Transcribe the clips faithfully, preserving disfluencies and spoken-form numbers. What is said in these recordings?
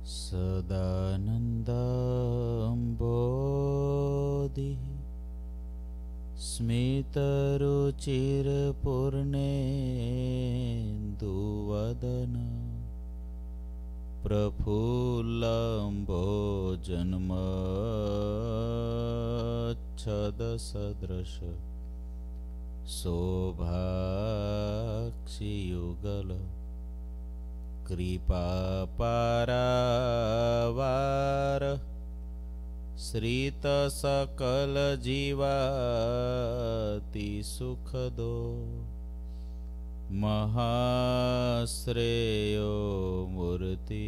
સદાનંદંબોધિ સ્મિતરુચિરપૂર્ણેન્દુવદન પ્રફુલ્લંભોજન્મચ્છદસદૃશ શોભાક્ષિયુગલ કૃપાપારાવાર શ્રીત સકલ જીવાતિ સુખદો મહાશ્રેયો મૂર્તિ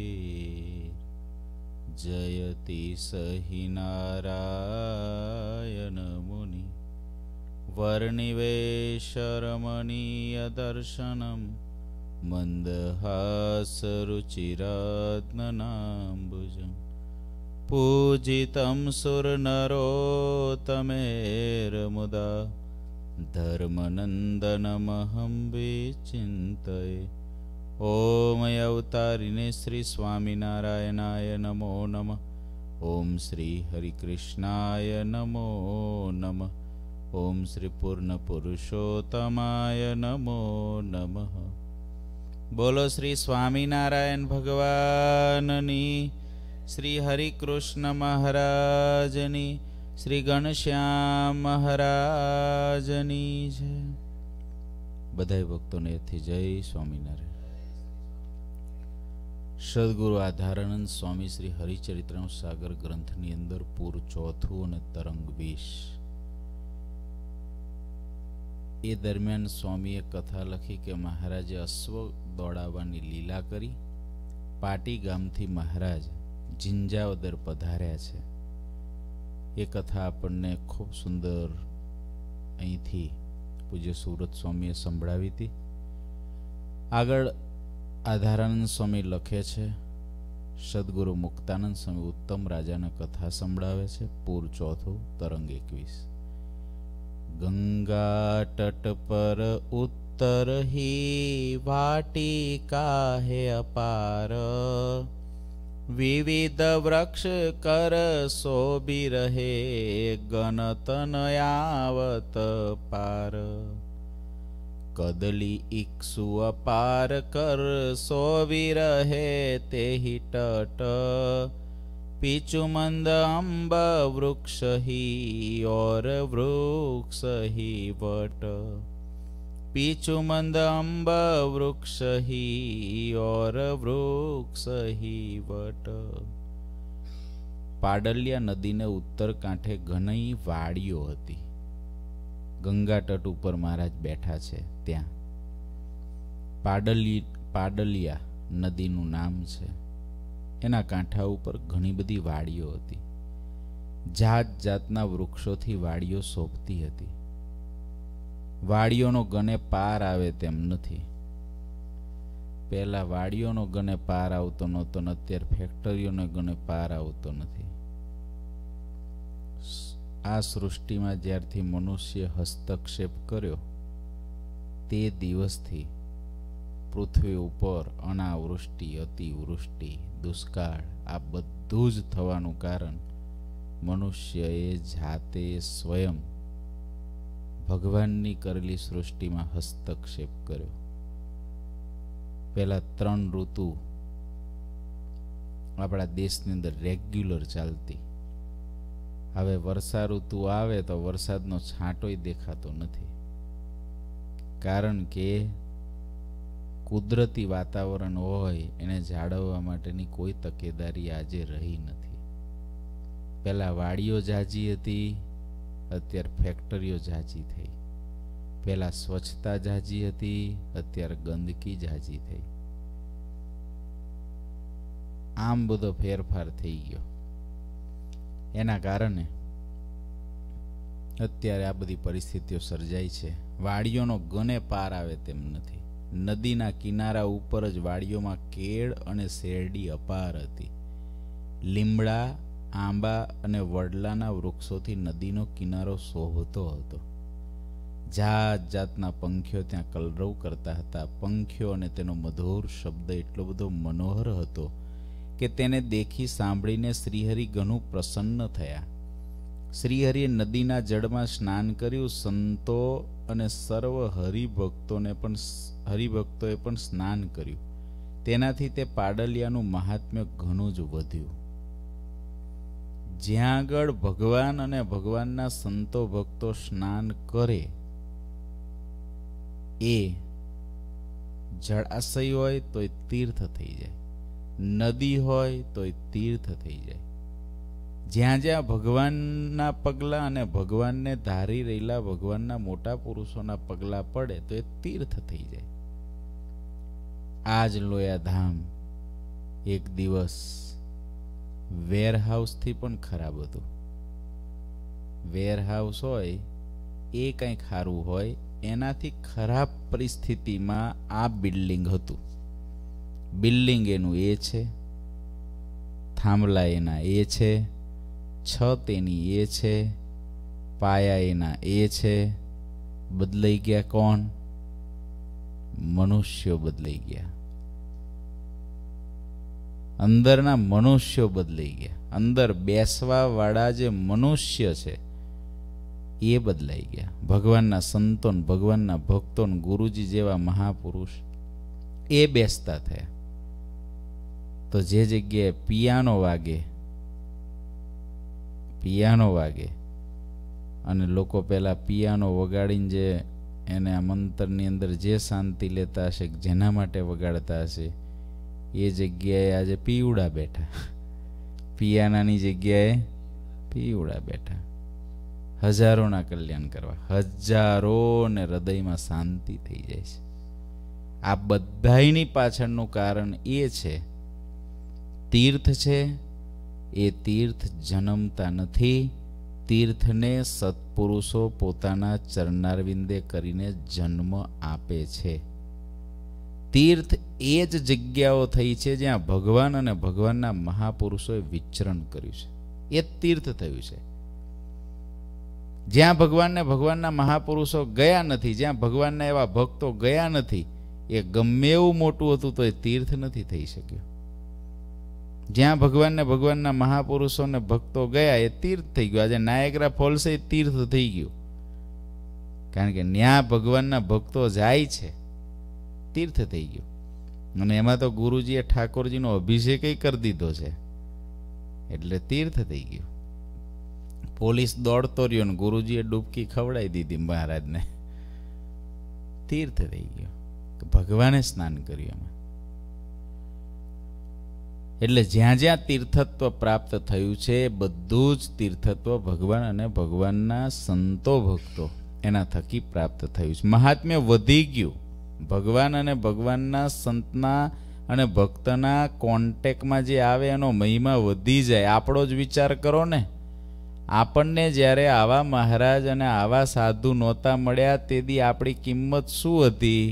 જયતિ સહિ નારાયણ મુનિ વર્ણિવેશરમણીય દર્શનમ મંદહાસરુચિરાત્મનાંબુજં પૂજિतं સુરનરોત્તમેર્મુદા ધર્મનંદનમહં વિચિંતયે. ઓમ અવતારિને શ્રી સ્વામિનારાયણાય નમો નમઃ. ઓમ શ્રી હરિકૃષ્ણાય નમો નમઃ. ઓમ શ્રી પૂર્ણ પુરુષોત્તમાય નમો નમઃ. બોલો શ્રી સ્વામિનારાયણ ભગવાનની, શ્રી હરિકૃષ્ણ મહારાજની, શ્રી ઘનશ્યામ મહારાજની જય. બધાય ભક્તોને એથી જય સ્વામિનારાયણ. સદગુરુ આધારાનંદ સ્વામી શ્રી હરિચરિત્ર સાગર ગ્રંથની અંદર પૂર ચોથું અને તરંગ વીસ એ દરમિયાન સ્વામીએ કથા લખી કે મહારાજે અશ્વ દોડાવવાની લીલા કરી. પાટી ગામથી મહારાજ જિંજાવદર પધાર્યા છે. એ કથા આપણને ખૂબ સુંદર અહીંથી પૂજ્ય સુરત સ્વામીએ સંભળાવી હતી. આગળ આધારાનંદ સ્વામી લખે છે, સદગુરુ મુક્તાનંદ સ્વામી ઉત્તમ રાજાને કથા સંભળાવે છે. પૂર ચોથું તરંગ એકવીસ. ગંગા તટ પર ઉત્તર હી વાટિકા હે અપાર, વિવિધ વૃક્ષ કર શોભી રહે ગણતન આવત પાર. કદલી ઇક્ષુ અપાર કર શોભી રહે તેહી તટ, પીચુમંદ અંબ વૃક્ષ હી ઓર વૃક્ષ હી વટ. પીચુમંદ અંબ વૃક્ષ હી ઓર વૃક્ષ હી વટ. પાડલિયા નદીને ઉત્તર કાંઠે ઘણી વાડીઓ હતી. ગંગા તટ ઉપર મહારાજ બેઠા છે ત્યાં. પાડલી પાડલિયા નદીનું નામ છે. એના કાંઠા ઉપર ઘણી બધી વાડીઓ હતી. જાત જાતના વૃક્ષોથી વાડીઓ શોભતી હતી. વાડીઓનો ગણે પાર આવે તેમ નથી. પહેલા વાડીઓનો ગણે પાર આવતો નહોતો, અત્યારે ફેક્ટરીઓનો ગણે પાર આવતો નથી. આ સૃષ્ટિમાં જ્યારથી મનુષ્ય હસ્તક્ષેપ કર્યો તે દિવસથી પૃથ્વી ઉપર અનાવૃષ્ટિ, અતિવૃષ્ટિ, દુષ્કાળ આ બધું જ થવાનું કારણ મનુષ્યએ જાતે સ્વયં ભગવાનની કરેલી સૃષ્ટિમાં હસ્તક્ષેપ કર્યો. પહેલા ત્રણ ઋતુ આપણા દેશની અંદર રેગ્યુલર ચાલતી. હવે વર્ષા ઋતુ આવે તો વરસાદનો છાંટોય દેખાતો નથી. કારણ કે કુદરતી વાતાવરણ હોય એને જાળવવા માટેની કોઈ તકેદારી આજે રહી નથી. પહેલા વાડીઓ જાજી હતી, અત્યારે ફેક્ટરીઓ જાજી થઈ. પહેલા સ્વચ્છતા જાજી હતી, અત્યારે ગંદકી જાજી થઈ. આમ બધો ફેરફાર થઈ ગયો. એના કારણે અત્યારે આ બધી પરિસ્થિતિઓ સર્જાઈ છે. વાડીઓનો ગણે પાર આવે તેમ નથી. નદીના કિનારા ઉપર જ વાડીઓમાં કેળ અને શેરડી અપાર હતી. લીમડા, આંબા અને વડલાના વૃક્ષોથી નદીનો કિનારો શોભતો હતો. જાત જાતના પંખીઓ ત્યાં કલરવ કરતા હતા. પંખીઓ અને તેનો મધુર શબ્દ એટલો બધો મનોહર હતો કે તેને દેખી સાંભળીને શ્રીહરિ ઘણું પ્રસન્ન થયા. શ્રીહરિએ નદીના જળમાં સ્નાન કર્યું. સંતો અને સર્વ હરિભક્તોને પણ હરિભક્તોએ પણ સ્નાન કર્યું. તેનાથી તે પાડલિયાનું મહાત્મ્ય ઘણું જ વધ્યું. જ્યાં આગળ ભગવાન અને ભગવાનના સંતો ભક્તો સ્નાન કરે એ જળાશય હોય તો એ તીર્થ થઈ જાય, નદી હોય તો એ તીર્થ થઈ જાય. જ્યાં જ્યાં ભગવાનના પગલા અને ભગવાનને ધારી રહેલા ભગવાનના મોટા પુરુષોના પગલા પડે તો એ તીર્થ થઈ જાય. આજ લોયાધામ એક દિવસ વેરહાઉસથી પણ ખરાબ હતું. વેરહાઉસ હોય એ કંઈક સારું હોય, એનાથી ખરાબ પરિસ્થિતિમાં આ બિલ્ડિંગ હતું. બિલ્ડિંગ એનું એ છે, થાંભલા એના એ છે, છત એની એ છે, પાયા એના એ છે. બદલાઈ ગયા કોણ? મનુષ્યો બદલાઈ ગયા. અંદરના મનુષ્યો બદલાઈ ગયા. અંદર બેસવા વાળા જે મનુષ્ય છે એ બદલાઈ ગયા. ભગવાનના સંતો, ભગવાનના ભક્તો, ગુરુજી જેવા મહાપુરુષ એ બેસતા થયા. તો જે જગ્યાએ પિયાનો વાગે પિયાનો વાગે અને લોકો પેલા પિયાનો વગાડીને જે એને આ મંતરની અંદર જે શાંતિ લેતા હશે, જેના માટે વગાડતા હશે, એ જગ્યાએ આજે પીવડા બેઠા. પિયાનાની જગ્યાએ પીવડા બેઠા. હજારોના કલ્યાણ કરવા, હજારોને હૃદયમાં શાંતિ થઈ જાય છે. આ બધાયની પાછળનું કારણ એ છે, તીર્થ છે એ તીર્થ જન્મતા નથી. તીર્થને સત્પુરુષો પોતાના ચરણારવિંદે કરીને જન્મ આપે છે. તીર્થ એ જ જગ્યાઓ થઈ છે જ્યાં ભગવાન અને ભગવાનના મહાપુરુષોએ વિચરણ કર્યું છે. એ તીર્થ થયું છે. જ્યાં ભગવાનને ભગવાનના મહાપુરુષો ગયા નથી, જ્યાં ભગવાનના એવા ભક્તો ગયા નથી, એ ગમે એવું મોટું હતું તો એ તીર્થ નથી થઈ શક્યું. જ્યાં ભગવાનને ભગવાનના મહાપુરુષોને ભક્તો ગયા એ તીર્થ થઈ ગયું. આજે નાયગ્રા ફોલ્સ એ તીર્થ થઈ ગયું, કારણ કે ન્યા ભગવાનના ભક્તો જાય છે, તીર્થ થઈ ગયું. અને એમાં તો ગુરુજીએ ઠાકોરજીનો અભિષેક કરી દીધો છે, એટલે તીર્થ થઈ ગયું. પોલીસ દોડતો રહ્યો ને ગુરુજીએ ડૂબકી ખવડાવી દીધી મહારાજને, તીર્થ થઈ ગયો. ભગવાને સ્નાન કર્યું એમાં. એટલે જ્યાં જ્યાં તીર્થત્વ પ્રાપ્ત થયું છે, બધું જ તીર્થત્વ ભગવાન અને ભગવાનના સંતો ભક્તો એના થકી પ્રાપ્ત થયું છે. મહાત્મ્ય વધી ગયું. ભગવાન અને ભગવાનના સંતના અને ભક્તના કોન્ટેક્ટમાં જે આવે એનો મહિમા વધી જાય. આપણો જ વિચાર કરો ને, આપણને જ્યારે આવા મહારાજ અને આવા સાધુ નહોતા મળ્યા તેથી આપણી કિંમત શું હતી?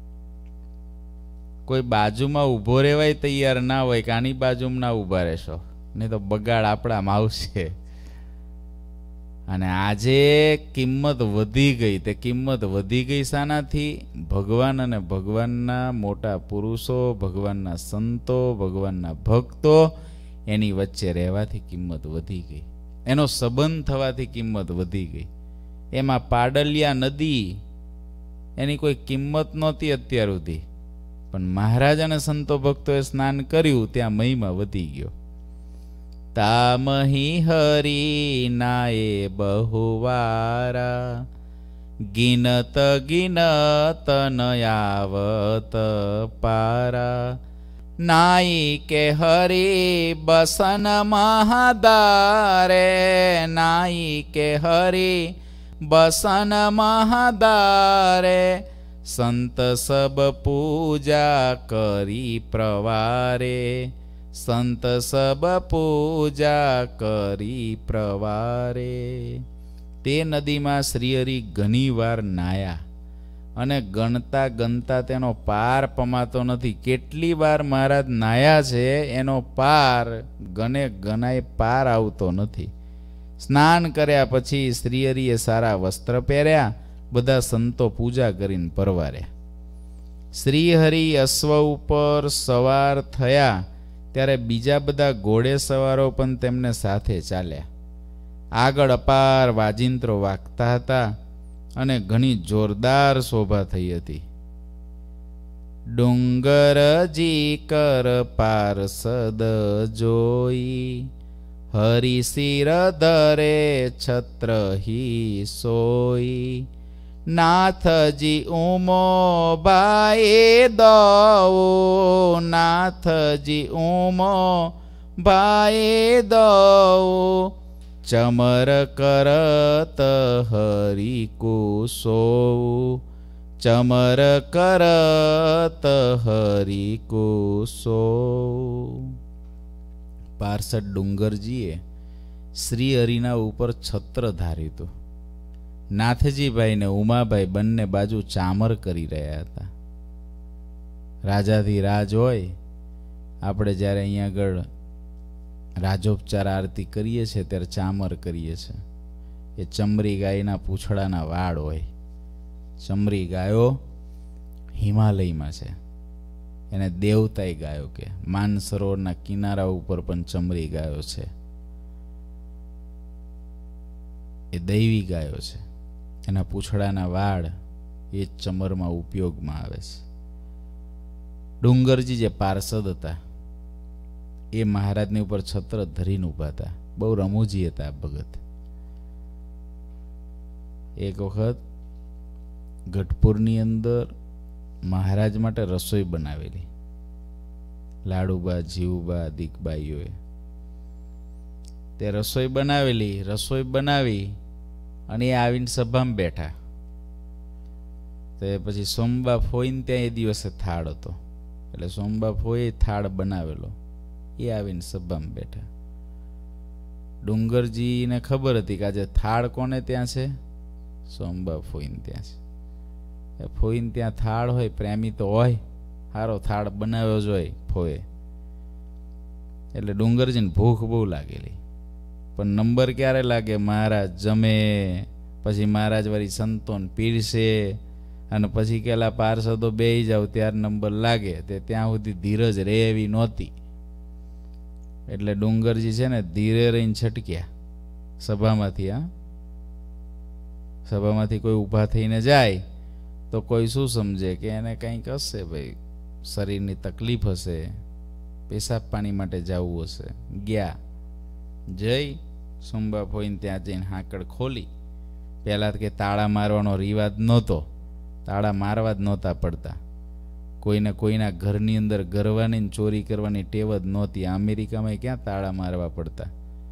કોઈ બાજુમાં ઊભો રહેવાય તૈયાર ના હોય કે આની બાજુમાં ના ઊભા રહેશો, નહીં તો બગાડ આપણામાં આવશે. અને આજે કિંમત વધી ગઈ. તે કિંમત વધી ગઈ શાનાથી? ભગવાન અને ભગવાનના મોટા પુરુષો, ભગવાનના સંતો, ભગવાનના ભક્તો એની વચ્ચે રહેવાથી કિંમત વધી ગઈ. એનો સંબંધ થવાથી કિંમત વધી ગઈ. એમાં પાડલિયા નદી એની કોઈ કિંમત નહોતી અત્યાર સુધી, પણ મહારાજ અને સંતો ભક્તોએ સ્નાન કર્યું ત્યાં મહિમા વધી ગયો. તામહી હરી નાએ બહુવારા, ગિનત ગિનત નયાવત પારા. નાઈ કે હરી બસન મહાદારે, નાઈ કે હરી બસન મહાદારે. સંત સબ પૂજા કરી પ્રવારે, સંત સબ પૂજા કરી પ્રવારે. તે નદીમાં શ્રીહરિ ઘણી વાર નાયા અને ગણતા ગણતા તેનો પાર પમાતો નથી. કેટલી વાર મહારાજ નાયા છે એનો પાર ગણે ગણાય પાર આવતો નથી. સ્નાન કર્યા પછી શ્રીહરિએ સારા વસ્ત્ર પહેર્યા, બધા સંતો પૂજા કરીને પરવાર્યા. શ્રીહરિ અશ્વ ઉપર સવાર થયા ત્યારે બીજા બધા ઘોડે સવારો પણ તેમને સાથે ચાલ્યા. આગળ અપાર વાજિંત્રો વાગતા હતા અને ઘણી જોરદાર શોભા થઈ હતી. ડુંગરજી કર પાર્ષદ જોઈ, હરિશિર ધરે છત્ર હી સોઈ. નાથજી ઉમો ભાઈ દો, નાથજી ઉમો ભાઈ દો. ચમર કરત હરિ કુસો, ચમર કરત હરિ કુસો. પાર્ષદ ડુંગરજીએ શ્રી હરિના ઉપર છત્ર ધાર્યું હતું. નાથજીભાઈ ને ઉમાભાઈ બંને બાજુ ચામર કરી રહ્યા હતા. રાજાથી રાજ હોય, આપણે જ્યારે અહીંયા આગળ રાજોપચાર આરતી કરીએ છીએ ત્યારે ચામર કરીએ છીએ. એ ચમરી ગાયના પૂંછડાના વાળ હોય. ચમરી ગાયો હિમાલયમાં છે, એને દેવતાઈ ગાયો કે. માનસરોવરના કિનારા ઉપર પણ ચમરી ગાયો છે, એ દૈવી ગાયો છે. એના પૂંછડાના વાળ એ જ ચમરમાં ઉપયોગમાં આવે છે. ડુંગરજી જે પાર્ષદ હતા એ મહારાજની ઉપર છત્ર ધરીને ઉભા હતા. બહુ રમૂજી હતા ભગત. એક વખત ગઢપુરની અંદર મહારાજ માટે રસોઈ બનાવેલી, લાડુબા, જીવુબા, દીકબાઈઓએ. તે રસોઈ બનાવેલી, રસોઈ બનાવી અને એ આવીને સભામાં બેઠા. તે પછી સોમબા ફોઈને ત્યાં એ દિવસે થાળ હતો, એટલે સોમબા ફોઈએ થાળ બનાવેલો, એ આવીને સભામાં બેઠા. ડુંગરજીને ખબર હતી કે આજે થાળ કોને ત્યાં છે? સોમબા ફોઈને ત્યાં છે. ફોઈને ત્યાં થાળ હોય, પ્રેમી તો હોય, સારો થાળ બનાવ્યો જ હોય ફોએ. એટલે ડુંગરજીને ભૂખ બહુ લાગેલી. પણ નંબર ક્યારે લાગે? મહારાજ જમે પછી મહારાજ વાળી સંતોન પીરસે અને પછી કેલા પાર્ષદો બેહી જાવ ત્યારે નંબર લાગે. તે ત્યાં સુધી ધીરજ રે એવી નહોતી. એટલે ડુંગરજી છે ને ધીરે રહીને છટક્યા સભામાંથી. હા, સભામાંથી કોઈ ઊભા થઈને જાય તો કોઈ શું સમજે કે એને કંઈક હશે, ભાઈ શરીરની તકલીફ હશે, પેશાબ પાણી માટે જવું હશે. ગયા, જઈ સોમબા ફોઈને ત્યાં જઈને હાંકડ ખોલી. પહેલાં કે તાળા મારવાનો રિવાજ નહોતો, તાળા મારવા જ નહોતા પડતા. કોઈને કોઈના ઘરની અંદર ગરવાની ચોરી કરવાની ટેવ જ નહોતી. અમેરિકામાં ક્યાં તાળા મારવા પડતા.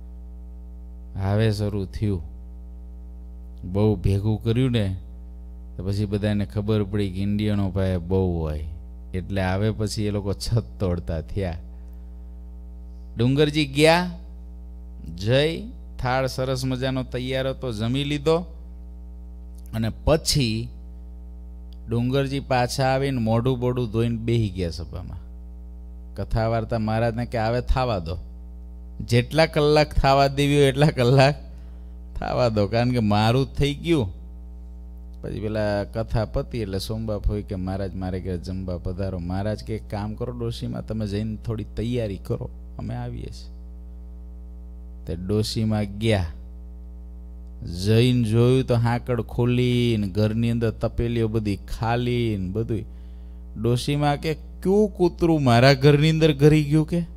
હવે શરૂ થયું, બહુ ભેગું કર્યું ને તો પછી બધાને ખબર પડી કે ઇન્ડિયનો ભાઈ બહુ હોય, એટલે આવે પછી એ લોકો છત તોડતા થયા. ડુંગરજી ગયા, જઈ થાળ સરસ મજાનો તૈયાર હતો, જમી લીધો. અને પછી ડુંગરજી પાછા આવીને મોઢું બોઢું ધોઈને બેસી ગયા સભામાં. કથા વાર્તા મહારાજને કે આવે થાવા દો, જેટલા કલાક થાવા દેવી હોય એટલા કલાક થાવા દો, કારણ કે મારું જ થઈ ગયું. પછી પેલા કથા પતી એટલે સોમબા ફોઈ કે મહારાજ મારે ઘરે જમવા પધારો. મહારાજ કે એક કામ કરો ડોશીમાં, તમે જઈને થોડી તૈયારી કરો, અમે આવીએ છીએ. તે ડોશીમાં ગયા, જઈને જોયું તો હાંકડ ખોલીને ઘરની અંદર તપેલીઓ બધી ખાલી ને બધું. ડોશીમાં કે ક્યું કૂતરું મારા ઘરની અંદર ઘરી ગયું કે.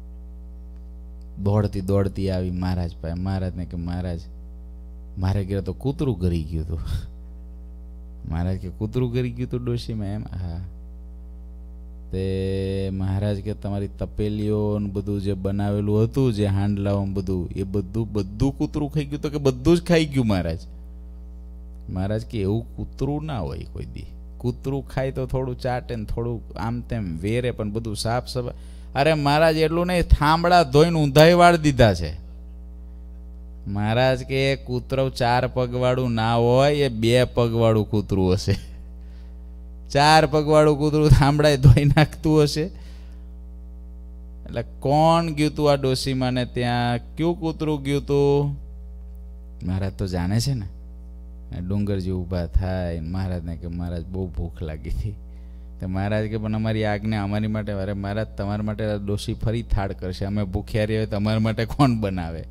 દોડતી દોડતી આવી મહારાજ પાસે. મહારાજને કે મહારાજ મારે ઘરે તો કૂતરું ઘરી ગયું હતું. મહારાજ કે કૂતરું ઘરી ગયું હતું ડોશીમાં? એમ, હા. તે મહારાજ કે તમારી તપેલીઓ ને બધું જે બનાવેલું હતું, જે હાંડલાઓ બધું, એ બધું બધું કૂતરું ખાઈ ગયું? તો કે બધું જ ખાઈ ગયું મહારાજ. મહારાજ કે એવું કૂતરું ના હોય કોઈ દી. કૂતરું ખાય તો થોડું ચાટે ને થોડું આમ તેમ વેરે, પણ બધું સાફ સફાઈ. અરે મહારાજ એટલું નહીં, થાંભળા ધોઈને ઊંધાઈ વાળી દીધા છે. મહારાજ કે કૂતરું ચાર પગવાળું ના હોય, એ બે પગવાળું કૂતરું હશે. ચાર પગવાળું કૂતરું થાંભળાએ ધોઈ નાખતું હશે. એટલે કોણ ગયું તું આ ડોશીમાં ને ત્યાં? કયું કૂતરું ગયું તું? મહારાજ તો જાણે છે ને. ડુંગરજી ઊભા થાય, મહારાજને કે મહારાજ બહુ ભૂખ લાગી હતી, તો મહારાજ કે પણ અમારી આજ્ઞા અમારી માટે, અરે મહારાજ તમારા માટે ડોશી ફરી થાળ કરશે, અમે ભૂખ્યા રહીએ તમારા માટે કોણ બનાવે?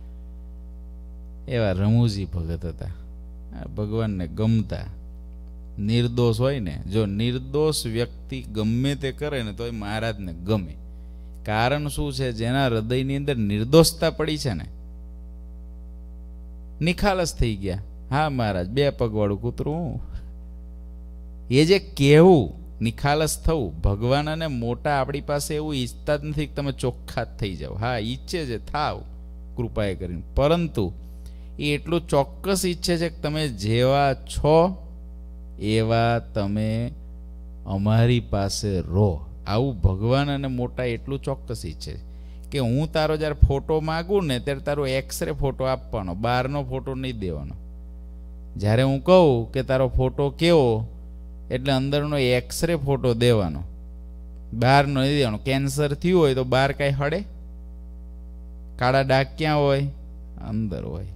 એવા રમૂજી ભગત હતા, ભગવાનને ગમતા, નિર્દોષ હોય ને. જો નિર્દોષ વ્યક્તિ ગમે તે કરે ને તો એ મહારાજને ગમે. કારણ શું છે? જેના હૃદયની અંદર નિર્દોષતા પડી છે ને, નિખાલસ થઈ ગયા. હા મહારાજ, બે પગવાળું કૂતરું. એ જે કહેવું, નિખાલસ થવું, ભગવાન અને મોટા આપણી પાસે એવું ઈચ્છતા જ નથી કે તમે ચોખ્ખા જ થઈ જાઓ. હા ઈચ્છે છે થાવ કૃપાએ કરીને, પરંતુ એ એટલું ચોક્કસ ઈચ્છે છે કે તમે જેવા છો એવા તમે અમારી પાસે રહો. આવું ભગવાન અને મોટા એટલું ચોક્કસ ઈચ્છે કે હું તારો જ્યારે ફોટો માગું ને ત્યારે તારો એક્સરે ફોટો આપવાનો, બહારનો ફોટો નહીં દેવાનો. જ્યારે હું કહું કે તારો ફોટો કેવો, એટલે અંદરનો એક્સરે ફોટો દેવાનો, બહારનો નહીં દેવાનો. કેન્સર થયું હોય તો બહાર કાંઈ હળે? કાળા ડાઘ ક્યાં હોય? અંદર હોય.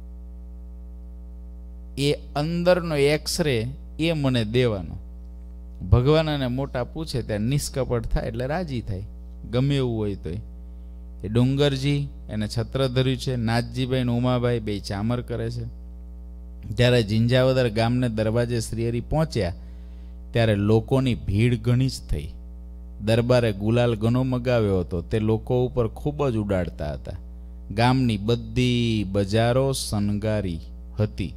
એ અંદરનો એક્સરે એ મને દેવાનો. ભગવાન અને મોટા પૂછે ત્યારે નિષ્કપટ થાય એટલે રાજી થાય, ગમે એવું હોય તો. એ ડુંગરજી એને છત્ર ધર્યું છે, નાથજીભાઈ ને ઉમાભાઈ બે ચામર કરે છે. જ્યારે ઝીંઝાવદર ગામને દરવાજે શ્રીહરિ પહોંચ્યા ત્યારે લોકોની ભીડ ઘણી જ થઈ. દરબારે ગુલાલ ઘણો મગાવ્યો હતો, તે લોકો ઉપર ખૂબ જ ઉડાડતા હતા. ગામની બધી બજારો શણગારી હતી.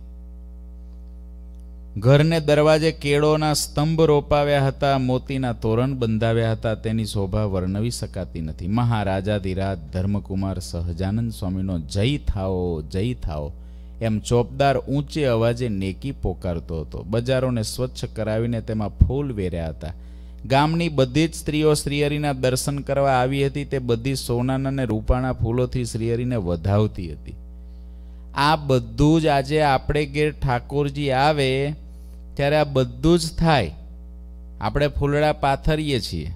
ઘરને દરવાજે કેળોના સ્તંભ રોપાવ્યા હતા, મોતીના તોરણ બંધાવ્યા હતા. તેની શોભા વર્ણવી શકાતી નથી. મહારાજાધિરાજ ધર્મકુમાર સહજાનંદ સ્વામીનો જય થાઓ જય થાઓ એમ ચોપદાર ઊંચે અવાજે નેકી પોકારતો હતો. બજારોને સ્વચ્છ કરાવીને તેમાં ફૂલ વેર્યા હતા. ગામની બધી જ સ્ત્રીઓ શ્રીહરિના દર્શન કરવા આવી હતી. તે બધી સોનાના અને રૂપાના ફૂલોથી શ્રીહરિને વધાવતી હતી. આ બધું જ આજે આપણે ઘેર ઠાકોરજી આવે ત્યારે આ બધું જ થાય. આપણે ફૂલડા પાથરીએ છીએ.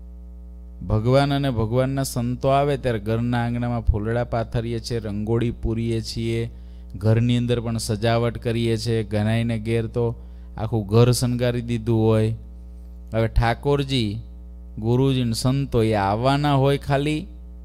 ભગવાન અને ભગવાનના સંતો આવે ત્યારે ઘરના આંગણામાં ફૂલડા પાથરીએ છીએ, રંગોળી પૂરીએ છીએ, ઘરની અંદર પણ સજાવટ કરીએ છીએ. ઘણાઈને ઘેર તો આખું ઘર શણગારી દીધું હોય. હવે ઠાકોરજી, ગુરુજી, સંતો એ આવવાના હોય ખાલી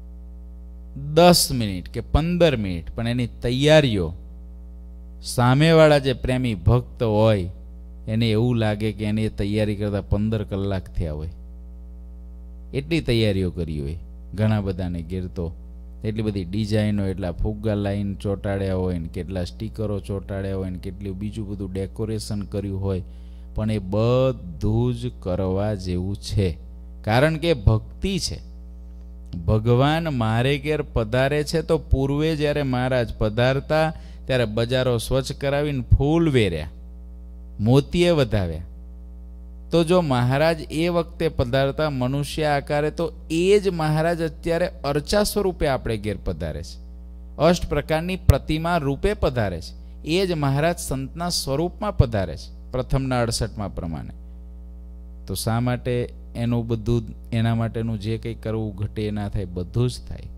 દસ મિનિટ કે પંદર મિનિટ, પણ એની તૈયારીઓ સામેવાળા જે પ્રેમી ભક્ત હોય એને એવું લાગે કે એની તૈયારી કરતા પંદર કલાક થયા હોય. એટલી તૈયારીઓ કરી હોય ઘણા બધાને ઘેર તો. એટલી બધી ડિઝાઇનો, એટલા ફુગ્ગા લાઈન ચોંટાડ્યા હોય ને, કેટલા સ્ટીકરો ચોંટાડ્યા હોય ને, કેટલું બીજું બધું ડેકોરેશન કર્યું હોય. પણ એ બધું જ કરવા જેવું છે, કારણ કે ભક્તિ છે. ભગવાન મારે ઘેર પધારે છે તો પૂર્વે જ્યારે મહારાજ પધારતા ત્યારે બજારો સ્વચ્છ કરાવીને ફૂલ વેર્યા, મોતીએ વધાવ્યા. તો જો મહારાજ એ વખતે પધારતા મનુષ્ય આકારે, તો એ જ મહારાજ અત્યારે અર્ચા સ્વરૂપે આપણે ઘેર પધારે છે, અષ્ટ પ્રકારની પ્રતિમા રૂપે પધારે છે. એ જ મહારાજ સંતના સ્વરૂપમાં પધારે છે પ્રથમના અડસઠમાં પ્રમાણે. તો શા માટે એનું બધું, એના માટેનું જે કંઈ કરવું ઘટે ના થાય, બધું જ થાય.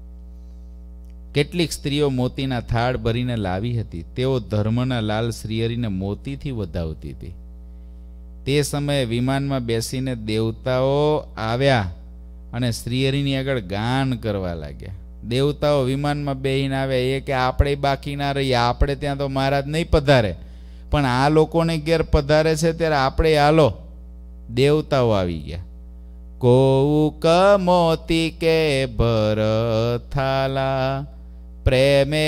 કેટલીક સ્ત્રીઓ મોતીના થાળ ભરીને લાવી હતી. તેઓ ધર્મના લાલ શ્રીહરિને મોતીથી વધાવતી હતી. તે સમયે વિમાનમાં બેસીને દેવતાઓ આવ્યા અને શ્રીહરિની આગળ ગાન કરવા લાગ્યા. દેવતાઓ વિમાનમાં બેહીને આવ્યા. એ કે આપણે બાકી ના રહીએ, આપણે ત્યાં તો મહારાજ નહીં પધારે, પણ આ લોકોને ઘેર પધારે છે ત્યારે આપણે હાલો. દેવતાઓ આવી ગયા. કોઉક મોતી કે ભર થાલા, પ્રેમે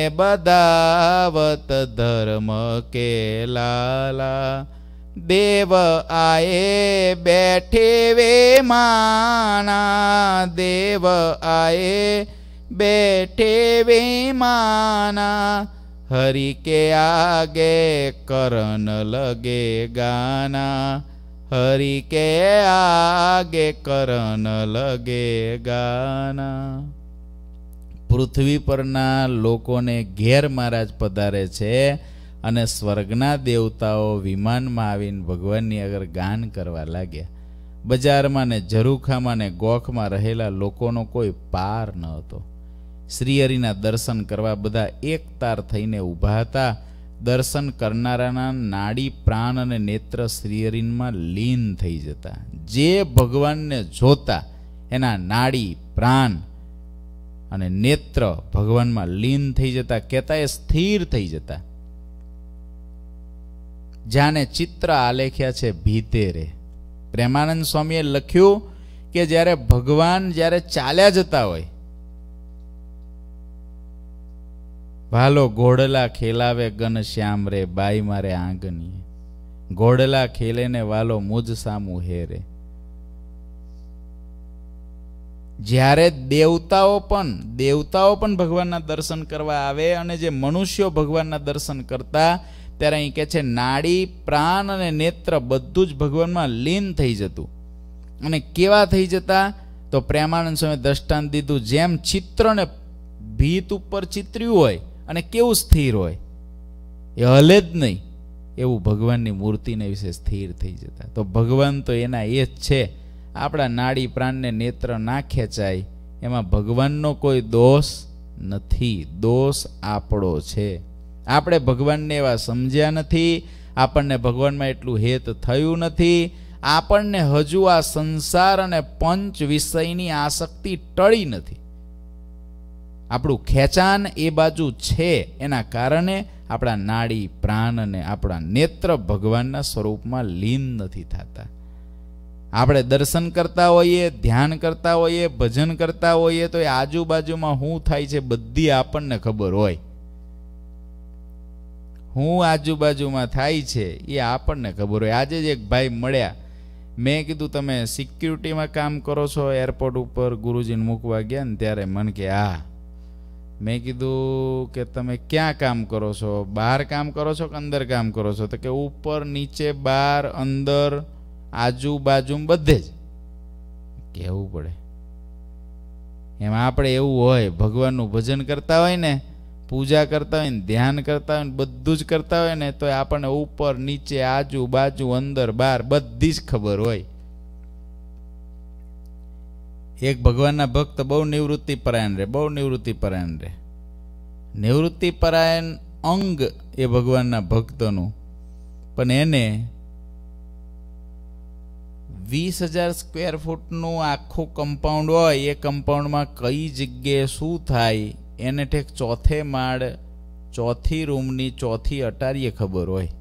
બદાવત ધર્મ કે લાલા. દેવ આયે બેઠે વે માના, દેવ આયે બેઠે વે માના. હરિ કે આગે કરન લગે ગાના, હરિ કે આગે કરન લગે ગાના. પૃથ્વી પરના લોકોને ઘેર મહારાજ પધારે છે અને સ્વર્ગના દેવતાઓ વિમાનમાં આવીને ભગવાનની આગળ ગાન કરવા લાગ્યા. બજારમાં ને ઝરૂખામાં ને ગોખમાં રહેલા લોકોનો કોઈ પાર ન હતો. શ્રીહરિના દર્શન કરવા બધા એક તાર થઈને ઊભા હતા. દર્શન કરનારાના નાડી પ્રાણ અને નેત્ર શ્રીહરિમાં લીન થઈ જતા. જે ભગવાનને જોતા એના નાડી પ્રાણ અને નેત્ર ભગવાનમાં લીન થઈ જતા, કહેતા એ સ્થિર થઈ જતા. જાને ચિત્ર આલેખ્યા છે ભીતેરે. પ્રેમાનંદ સ્વામીએ લખ્યું કે જ્યારે ભગવાન જ્યારે ચાલ્યા જતા હોય, ભાલો ઘોડલા ખેલાવે ગન શ્યામ રે બાઈ મારે આંગની, ઘોડલા ખેલે ને વાલો મુજ સામું હેરે. જ્યારે દેવતાઓ પણ દેવતાઓ પણ ભગવાનના દર્શન કરવા આવે અને જે મનુષ્યો ભગવાનના દર્શન કરતા, ત્યારે અહીં કે છે નાડી પ્રાણ અને નેત્ર બધું જ ભગવાનમાં લીન થઈ જતું. અને કેવા થઈ જતા? તો પ્રેમાનંદ સ્વામી દ્રષ્ટાંત દીધું, જેમ ચિત્રને ભીત ઉપર ચિત્ર્યું હોય અને કેવું સ્થિર હોય, એ હલે જ નહીં, એવું ભગવાનની મૂર્તિને વિશે સ્થિર થઈ જતા. તો ભગવાન તો એના એ જ છે. આપણા નાડી પ્રાણને નેત્ર ના ખેંચાય એમાં ભગવાનનો કોઈ દોષ નથી, દોષ આપણો છે. આપણે ભગવાનને એવા સમજ્યા નથી, આપણને ભગવાનમાં એટલું હેત થયું નથી, આપણને હજુ આ સંસાર અને પંચ વિષયની આસક્તિ ટળી નથી. આપણું ખેંચાણ એ બાજુ છે, એના કારણે આપણા નાડી પ્રાણ અને આપણા નેત્ર ભગવાનના સ્વરૂપમાં લીન નથી થતા. આપણે દર્શન કરતા હોઈએ, ધ્યાન કરતા હોઈએ, ભજન કરતા હોઈએ, તો એ આજુબાજુમાં શું થાય છે બધી આપણને ખબર હોય. હું આજુબાજુમાં થાય છે એ આપણને ખબર હોય. આજે જ એક ભાઈ મળ્યા, મેં કીધું તમે સિક્યુરિટીમાં કામ કરો છો એરપોર્ટ ઉપર, ગુરુજીને મૂકવા ગયા ને ત્યારે મને કે હા. મેં કીધું કે તમે ક્યાં કામ કરો છો? બહાર કામ કરો છો કે અંદર કામ કરો છો? તો કે ઉપર નીચે બહાર અંદર આજુબાજુ બધે જ. કહેવું પડે એમાં આપણે એવું હોય, ભગવાનનું ભજન કરતા હોય ને, પૂજા કરતા હોય ને, ધ્યાન કરતા હોય ને, બધું જ કરતા હોય ને, તો આપણને ઉપર નીચે આજુબાજુ અંદર બહાર બધી જ ખબર હોય. એક ભગવાનના ભક્ત બહુ નિવૃત્તિ પરાયણ રહે, બહુ નિવૃત્તિ પરાયણ રહે. નિવૃત્તિ પરાયણ અંગ એ ભગવાનના ભક્તનું, પણ એને વીસ હજાર સ્ક્વેર ફૂટનું આખું કમ્પાઉન્ડ હોય, એ કમ્પાઉન્ડમાં કઈ જગ્યાએ શું થાય એને ઠેક ચોથે માળ ચોથી રૂમની ચોથી અટારીએ ખબર હોય.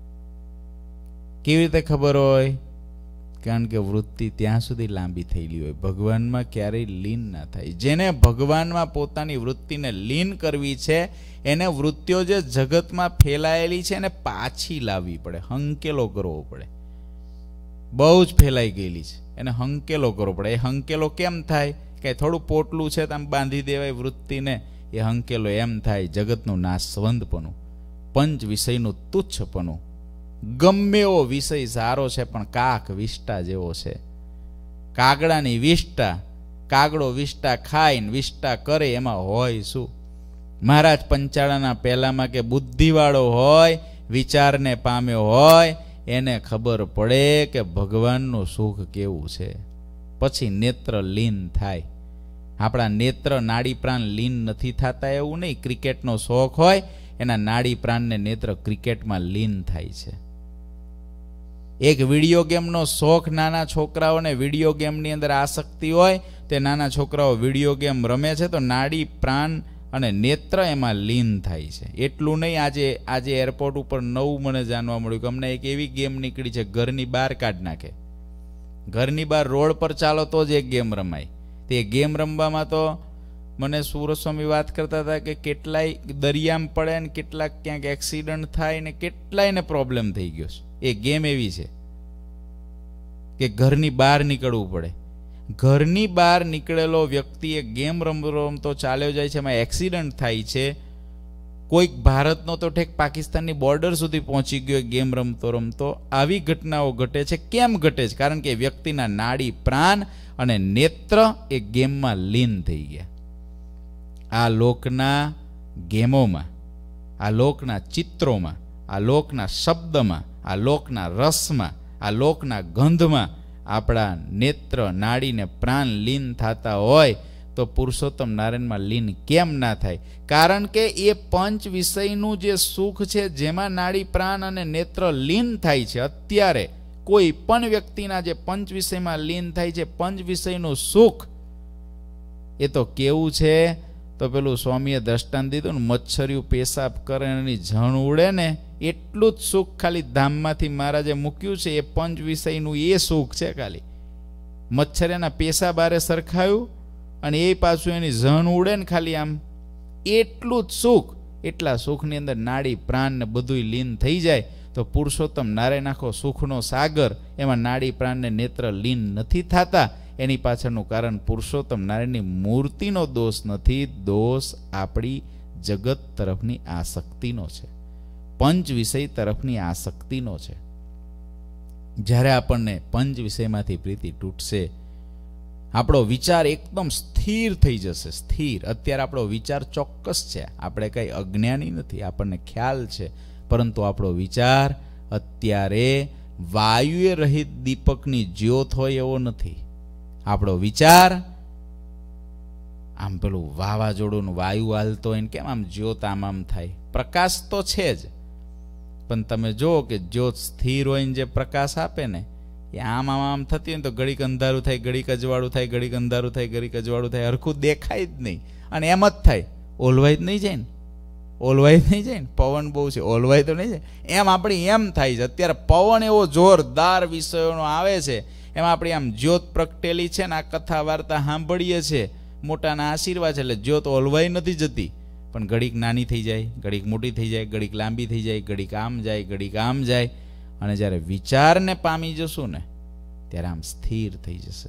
કેવી રીતે ખબર હોય? કારણ કે વૃત્તિ ત્યાં સુધી લાંબી થયેલી હોય, ભગવાનમાં ક્યારેય લીન ના થાય. જેને ભગવાનમાં પોતાની વૃત્તિને લીન કરવી છે, એને વૃત્તિઓ જે જગતમાં ફેલાયેલી છે એને પાછી લાવવી પડે, હંકેલો કરવો પડે. બહુ જ ફેલાઈ ગયેલી છે, એને હંકેલો કરવો પડે. એ હંકેલો કેમ થાય? કે થોડું પોટલું છે તમે બાંધી દેવાય વૃત્તિને, એ હંકેલો એમ થાય જગતનું નાશવંતપણું, પંચ વિષયનું તુચ્છપણું. ગમે એવો વિષય સારો છે પણ કાક વિષ્ટા જેવો છે. કાગડાની વિષ્ટા, કાગડો વિષ્ટા ખાઈને વિષ્ટા કરે, એમાં હોય શું? મહારાજ પંચાળાના પહેલામાં કે બુદ્ધિવાળો હોય, વિચારને પામ્યો હોય, એને ખબર પડે કે ભગવાનનું સુખ કેવું છે, પછી નેત્ર લીન થાય. આપણા નેત્ર નાડી પ્રાણ લીન નથી થતા એવું નહીં. ક્રિકેટનો શોખ હોય, એના નાડી પ્રાણને નેત્ર ક્રિકેટમાં લીન થાય છે. એક વિડીયો ગેમનો શોખ નાના છોકરાઓને વિડીયો ગેમની અંદર આસક્તિ હોય, તે નાના છોકરાઓ વિડીયો ગેમ રમે છે તો નાડી પ્રાણ અને નેત્ર એમાં લીન થાય છે. એટલું નહીં, આજે આજે એરપોર્ટ ઉપર નવું મને જાણવા મળ્યું કે અમને એક એવી ગેમ નીકળી છે, ઘરની બહાર કાઢ નાખે. ઘરની બહાર રોડ પર ચાલો તો જ એક ગેમ રમાય. તે ગેમ રમવામાં તો મને સુરસ્વામી વાત કરતા હતા કે કેટલાય દરિયામાં પડે ને કેટલાક ક્યાંક એક્સિડન્ટ થાય ને કેટલાયને પ્રોબ્લેમ થઈ ગયો છે. એ ગેમ એવી છે કે ઘરની બહાર નીકળવું પડે. ઘરની બહાર નીકળેલો વ્યક્તિ એ ગેમ રમતો રમતો ચાલ્યો જાય છે, એમાં એક્સિડન્ટ થાય છે. કોઈક ભારતનો તો ઠેક પાકિસ્તાનની બોર્ડર સુધી પહોંચી ગયો ગેમ રમતો રમતો. આવી ઘટનાઓ ઘટે છે. કેમ ઘટે છે? કારણ કે વ્યક્તિના નાડી પ્રાણ અને નેત્ર એ ગેમમાં લીન થઈ ગયા. આ લોકના ગેમોમાં, આ લોકના ચિત્રોમાં, આ લોકના શબ્દમાં, આ લોકના રસમાં, આ લોકના ગંધમાં આપણા નેત્ર નાડીને પ્રાણ લીન થતા હોય તો પુરુષોત્તમ નારાયણમાં લીન કેમ ના થાય? કારણ કે એ પંચ વિષયનું જે સુખ છે, જેમાં નાડી પ્રાણ અને નેત્ર લીન થાય છે, અત્યારે કોઈ પણ વ્યક્તિના જે પંચ વિષયમાં લીન થાય છે, પંચ વિષયનું સુખ, એ તો કેવું છે? તો પેલું સ્વામીએ દ્રષ્ટાંત દીધું ને, મચ્છરિયું પેશાબ કરે એની જણ ઉડે ને, એટલું જ સુખ ખાલી ધામમાંથી મહારાજે મૂક્યું છે. એ પંચ વિષયનું એ સુખ છે. ખાલી મચ્છર એના પેશાબ બારે સરખાયું અને એ પાછું એની જણ ઉડે ને ખાલી આમ, એટલું જ સુખ. એટલા સુખની અંદર નાડી પ્રાણ ને બધું લીન થઈ જાય તો પુરુષોત્તમ નારાયણ આખો સુખનો સાગર, એમાં નાડી પ્રાણ ને નેત્ર લીન નથી થતા. એની પાછળનું કારણ પુરુષોત્તમ નારાયણની મૂર્તિનો દોષ નથી, દોષ આપણી જગત તરફની આસક્તિનો છે, પંચ વિષય તરફની આસક્તિનો છે. જ્યારે આપણને પંચ વિષયમાંથી પ્રીતિ તૂટશે, આપણો વિચાર એકદમ સ્થિર થઈ જશે. સ્થિર. અત્યારે આપણો વિચાર ચોક્કસ છે, આપણે કંઈ અજ્ઞાની નથી, આપણને ખ્યાલ છે, પરંતુ આપણો વિચાર અત્યારે વાયુએ રહિત દીપકની જ્યોત હોય એવો નથી. આપણો વિચાર આમ પેલું વાવાઝોડું વાયુ હાલતો હોય ને કેમ આમ જ્યોત આમ આમ થાય, પ્રકાશ તો છે જ, પણ તમે જુઓ કે જ્યોત સ્થિર હોય ને જે પ્રકાશ આપે ને, એ આમ આમ આમ થતી હોય ને તો ઘડીક અંધારું થાય, ઘડીક અજવાળું થાય, ઘડીક અંધારું થાય, ઘડીક અજવાળું થાય, હરખું દેખાય જ નહીં. અને એમ જ થાય, ઓલવાઈ જ નહીં જાય ને, ઓલવાઈ જ નહીં જાય ને, પવન બહુ છે, ઓલવાઈ તો નહીં જાય. એમ આપણી એમ થાય છે. અત્યારે પવન એવો જોરદાર વિષયોનો આવે છે, એમાં આપણી આમ જ્યોત પ્રગટેલી છે ને, આ કથા વાર્તા સાંભળીએ છીએ, મોટાના આશીર્વાદ છે, એટલે જ્યોત ઓલવાઈ નથી જતી, પણ ઘડીક નાની થઈ જાય, ઘડીક મોટી થઈ જાય, ઘડીક લાંબી થઈ જાય, ઘડીક આમ જાય, ઘડીક આમ જાય. અને જ્યારે વિચારને પામી જશું ને, ત્યારે આમ સ્થિર થઈ જશે.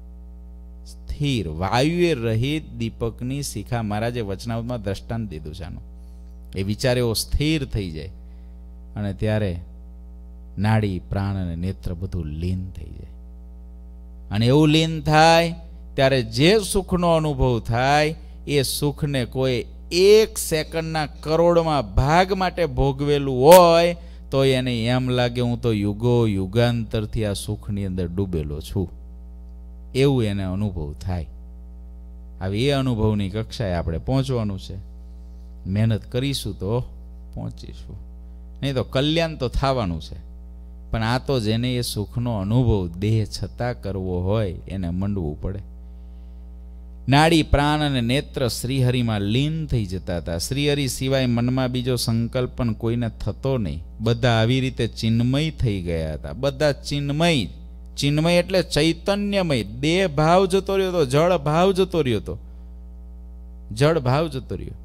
સ્થિર વાયુએ રહિત દીપકની શિખા, મહારાજે વચનામૃતમાં દ્રષ્ટાંત દીધું છે આનું. એ વિચાર એવો સ્થિર થઈ જાય અને ત્યારે નાડી પ્રાણ અને નેત્ર બધું લીન થઈ જાય. અને એવું લીન થાય ત્યારે જે સુખનો અનુભવ થાય, એ સુખને કોઈ એક સેકન્ડના કરોડમાં ભાગ માટે ભોગવેલું હોય તો એને એમ લાગે હું તો યુગો યુગાંતરથી આ સુખની અંદર ડૂબેલો છું, એવું એને અનુભવ થાય. હવે એ અનુભવની કક્ષાએ આપણે પહોંચવાનું છે. મહેનત કરીશું તો પહોંચીશું, નહીં તો કલ્યાણ તો થવાનું છે. પણ આ તો જેને એ સુખનો અનુભવ દેહ છતાં કરવો હોય એને મંડવું પડે. નાડી પ્રાણ અને નેત્ર શ્રીહરિમાં લીન થઈ જતા હતા. શ્રીહરિ સિવાય મનમાં બીજો સંકલ્પન કોઈને થતો નહીં. બધા આવી રીતે ચિન્મય થઈ ગયા હતા. બધા ચિન્મય. ચિન્મય એટલે ચૈતન્યમય. દેહ ભાવ જતો રહ્યો હતો, જળ ભાવ જતો રહ્યો હતો, જળ ભાવ જતો રહ્યો.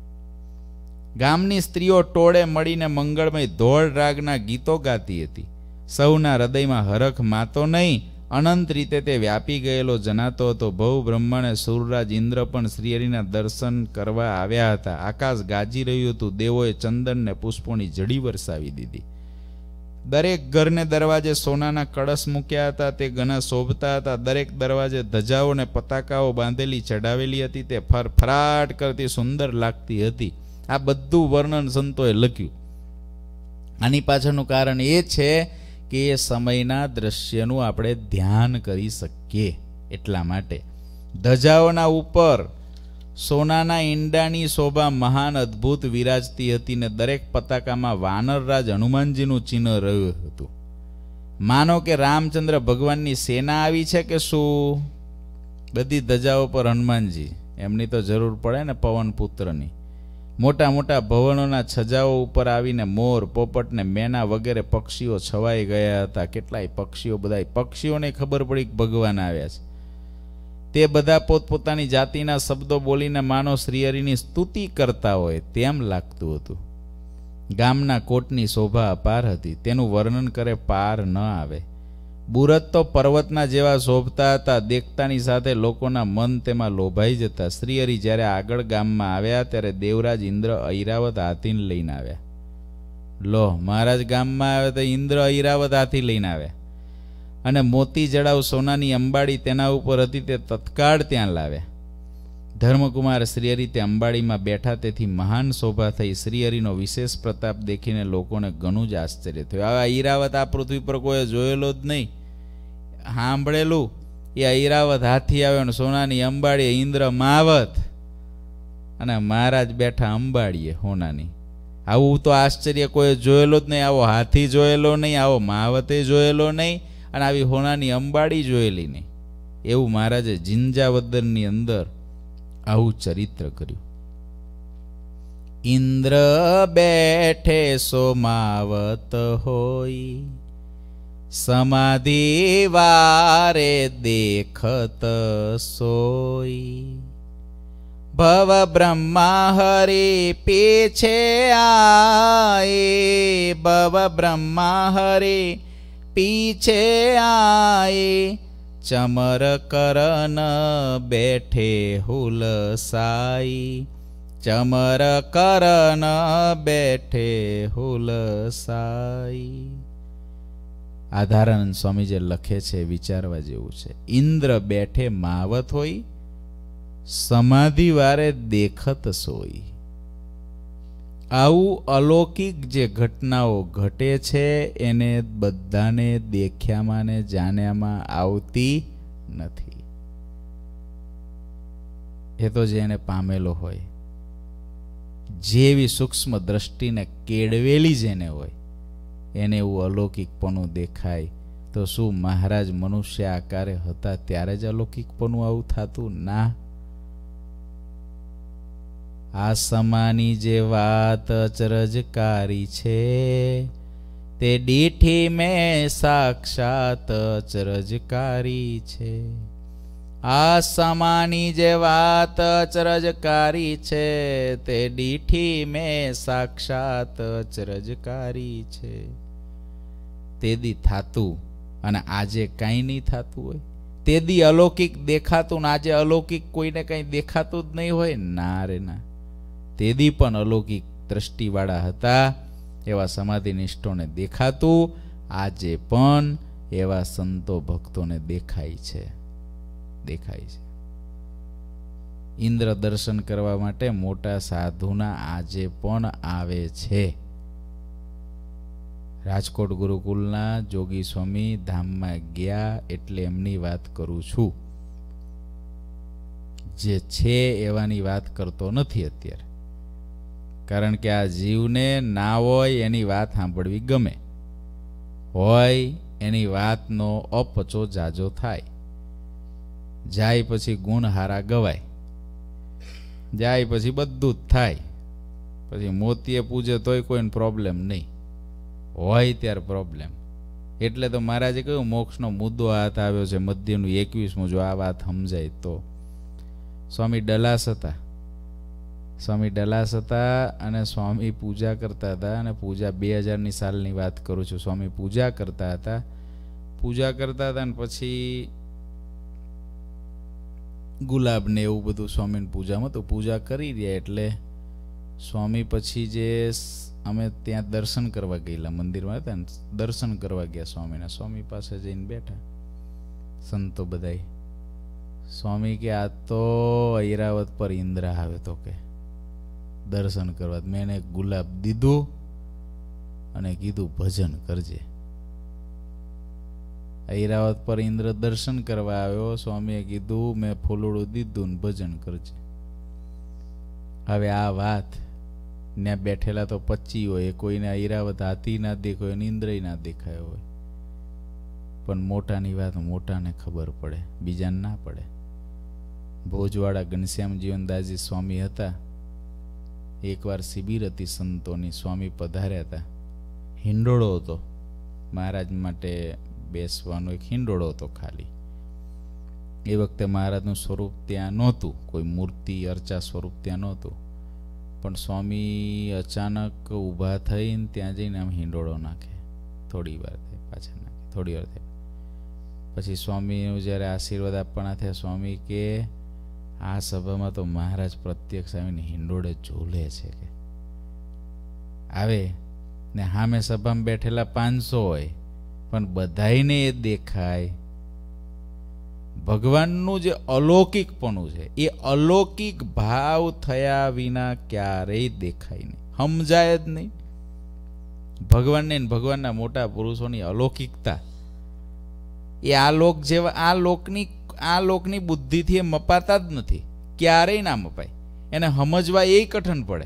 ગામની સ્ત્રીઓ ટોળે મળીને મંગળમય ધોળ રાગના ગીતો ગાતી હતી. સૌના હૃદયમાં હરખ માતો નહીં, અનંત રીતે તે વ્યાપી ગયેલો જનાતો હતો. ભવ બ્રહ્માને સૂરરાજ ઇન્દ્ર પણ શ્રીહરિના દર્શન કરવા આવ્યા હતા. આકાશ ગાજી રહ્યું હતું. દેવોએ ચંદન ને પુષ્પોની જડી વરસાવી દીધી. દરેક ઘરને દરવાજે સોનાના કળશ મૂક્યા હતા, તે ઘણા શોભતા હતા. દરેક દરવાજે ધજાઓ ને પતાકાઓ બાંધેલી ચડાવેલી હતી, તે ફરફરાટ કરતી સુંદર લાગતી હતી. આ બધું વર્ણન સંતોએ લખ્યું. આની પાછળનું કારણ એ છે કે એ સમયના દ્રશ્યનું આપણે ધ્યાન કરી શકીએ એટલા માટે. ધજાઓના ઉપર સોનાના ઈંડાની શોભા મહાન અદ્ભુત વિરાજતી હતી ને દરેક પતાકામાં વાનરરાજ હનુમાનજીનું ચિહ્ન રહ્યું હતું. માનો કે રામચંદ્ર ભગવાનની સેના આવી છે કે શું? બધી ધજાઓ પર હનુમાનજી, એમની તો જરૂર પડે ને પવન પુત્રની. મોટા મોટા ભવનોના છજાઓ ઉપર આવીને મોર, પોપટ ને મેના વગેરે પક્ષીઓ છવાઈ ગયા હતા. કેટલાય પક્ષીઓ, બધા પક્ષીઓને ખબર પડી કે ભગવાન આવ્યા છે. તે બધા પોતપોતાની જાતિના શબ્દો બોલીને માનો શ્રીહરિની સ્તુતિ કરતા હોય તેમ લાગતું હતું. ગામના કોટની શોભા અપાર હતી, તેનું વર્ણન કરે પાર ન આવે. બુરજ તો પર્વતના જેવા શોભતા હતા. દેખતાની સાથે લોકોના મન તેમાં લોભાઈ જતા. શ્રીહરિ જ્યારે આગળ ગામમાં આવ્યા ત્યારે દેવરાજ ઇન્દ્ર ઐરાવત હાથીને લઈને આવ્યા. લો, મહારાજ ગામમાં આવ્યા તો ઇન્દ્ર ઐરાવત હાથી લઈને આવ્યા. અને મોતી જડાવ સોનાની અંબાડી તેના ઉપર હતી, તે તત્કાળ ત્યાં લાવ્યા. ધર્મકુમાર શ્રીહરિ તે અંબાડીમાં બેઠા, તેથી મહાન શોભા થઈ. શ્રીહરિનો વિશેષ પ્રતાપ દેખીને લોકોને ઘણું જ આશ્ચર્ય થયું. આવા ઈરાવત આ પૃથ્વી પર કોઈ જોયેલો જ નહીં, સાંભળેલું એ ઐરાવત હાથી આવ્યો ને સોનાની અંબાડીએ ઇન્દ્ર માવત અને મહારાજ બેઠા અંબાડીએ હોનાની. આવું તો આશ્ચર્ય કોઈ જોયેલો જ નહીં. આવો હાથી જોયેલો નહીં, આવો માવતે જોયેલો નહીં, અને આવી હોનાની અંબાડી જોયેલી નહીં. એવું મહારાજે જિંજાવદરની અંદર આવું ચરિત્ર કર્યું. ઇન્દ્ર બેઠે સોમાવત હોય, સમાધિ વારે દેખત સોઈ. ભવ બ્રહ્મા હરિ પીછે આએ, ભવ બ્રહ્મા હરિ પીછે આએ. ચમર કરન બેઠે હુલસાઈ, ચમર કરન બેઠે હુલસાઈ. આધારાનંદ સ્વામી જે લખે છે વિચારવા જેવું છે. ઇન્દ્ર બેઠે માવત હોય, સમાધિ વારે દેખત સોઈ. આવું અલૌકિક જે ઘટનાઓ ઘટે છે એને બધાને દેખ્યામાં ને જાણ્યામાં આવતી નથી. એ તો જેને પામેલો હોય, જેવી સૂક્ષ્મ દ્રષ્ટિને કેળવેલી જેને હોય એને એવું અલૌકિકપણું દેખાય. તો શું મહારાજ મનુષ્ય આકારે હતા ત્યારે જ અલૌકિકપણું આવું થતું? ના. આ સમાની જે વાત અચરજકારી છે, તે દીઠી મેં સાક્ષાત અચરજકારી છે. આ સમાની જે વાત અચરજકારી છે, તે દીઠી મેં સાક્ષાત અચરજકારી છે. તે દી થાતું અને આજે કાંઈ નહીં થતું હોય. તે દી અલૌકિક દેખાતું ને આજે અલૌકિક કોઈને કંઈ દેખાતું જ નહીં હોય. ના રે ના. તે દી પણ અલૌકિક દ્રષ્ટિવાળા હતા એવા સમાધિનિષ્ઠોને દેખાતું. આજે પણ એવા સંતો ભક્તોને દેખાય છે દેખાય છે. ઇન્દ્ર દર્શન કરવા માટે મોટા સાધુના આજે પણ આવે છે. રાજકોટ ગુરુકુલના જોગી સ્વામી ધામમાં ગયા એટલે એમની વાત કરું છું. જે છે એવાની વાત કરતો નથી અત્યારે, કારણ કે આ જીવને ના હોય એની વાત સાંભળવી ગમે, હોય એની વાતનો અપચો જાજો થાય. જાય પછી ગુણ હારા ગવાય, જાય પછી બધું જ થાય. પછી મોતીએ પૂજે તોય કોઈને પ્રોબ્લેમ નહીં, હોય ત્યારે પ્રોબ્લેમ. એટલે તો મહારાજે કહ્યું મોક્ષનો મુદ્દો હાથ આવ્યો છે મધ્યનું એકવીસમું. જો આ વાત સમજાય તો. સ્વામી ડલાસ હતા, સ્વામી ડલાસ હતા અને સ્વામી પૂજા કરતા હતા. અને પૂજા બે હજારની સાલની વાત કરું છું. સ્વામી પૂજા કરતા હતા, પૂજા કરતા હતા અને પછી ગુલાબ ને એવું બધું સ્વામીની પૂજામાં તો પૂજા કરી રહ્યા. એટલે સ્વામી પછી જે અમે ત્યાં દર્શન કરવા ગયેલા, મંદિરમાં હતા ને, દર્શન કરવા ગયા સ્વામીના. સ્વામી પાસે જઈને બેઠા સંતો બધાય. સ્વામી કે આ તો ઐરાવત પર ઇન્દ્ર આવે તો કે દર્શન કરવા. મેં એને ગુલાબ દીધું અને કીધું ભજન કરજે. ઐરાવત પર ઇન્દ્ર દર્શન કરવા આવ્યો. સ્વામીએ કીધું મેં ફૂલડું દીધું ને ભજન કરજે. હવે આ વાત ને બેઠેલા તો પચી હોય, કોઈને ઐરાવત હાથી ના દેખાય ને ઇન્દ્રય ના દેખાયો હોય, પણ મોટાની વાત મોટાને ખબર પડે, બીજાને ના પડે. ભોજવાડા ઘનશ્યામ જીવનદાસજી સ્વામી હતા. એકવાર શિબિર હતી સંતોની, સ્વામી પધાર્યા હતા. હિંડોળો હતો મહારાજ માટે બેસવાનો, એક હિંડોળો હતો ખાલી. એ વખતે મહારાજનું સ્વરૂપ ત્યાં નહોતું, કોઈ મૂર્તિ અર્ચા સ્વરૂપ ત્યાં નહોતું. પણ સ્વામી અચાનક ઊભા થઈને ત્યાં જઈને આમ હિંડોળો નાખે. થોડી વાર થાય પાછા નાખે, થોડી વાર થાય. પછી સ્વામીનું જ્યારે આશીર્વાદ આપવાના થયા, સ્વામી કે આ સભામાં તો મહારાજ પ્રત્યક્ષ આવીને હિંડોળે ઝૂલે છે કે આવે ને સામે સભામાં બેઠેલા પાંચસો હોય પણ બધાઈને એ દેખાય. ભગવાનનું જે અલૌકિકપણું છે એ અલૌકિક ભાવ થયા વિના ક્યારેય દેખાય નહીં, સમજાય જ નહીં. ભગવાનને ભગવાનના મોટા પુરુષોની અલૌકિકતા એ આ લોક જેવા, આ લોકની આ લોકની બુદ્ધિથી એ મપાતા જ નથી, ક્યારેય ના મપાય. એને સમજવા એ કઠણ પડે,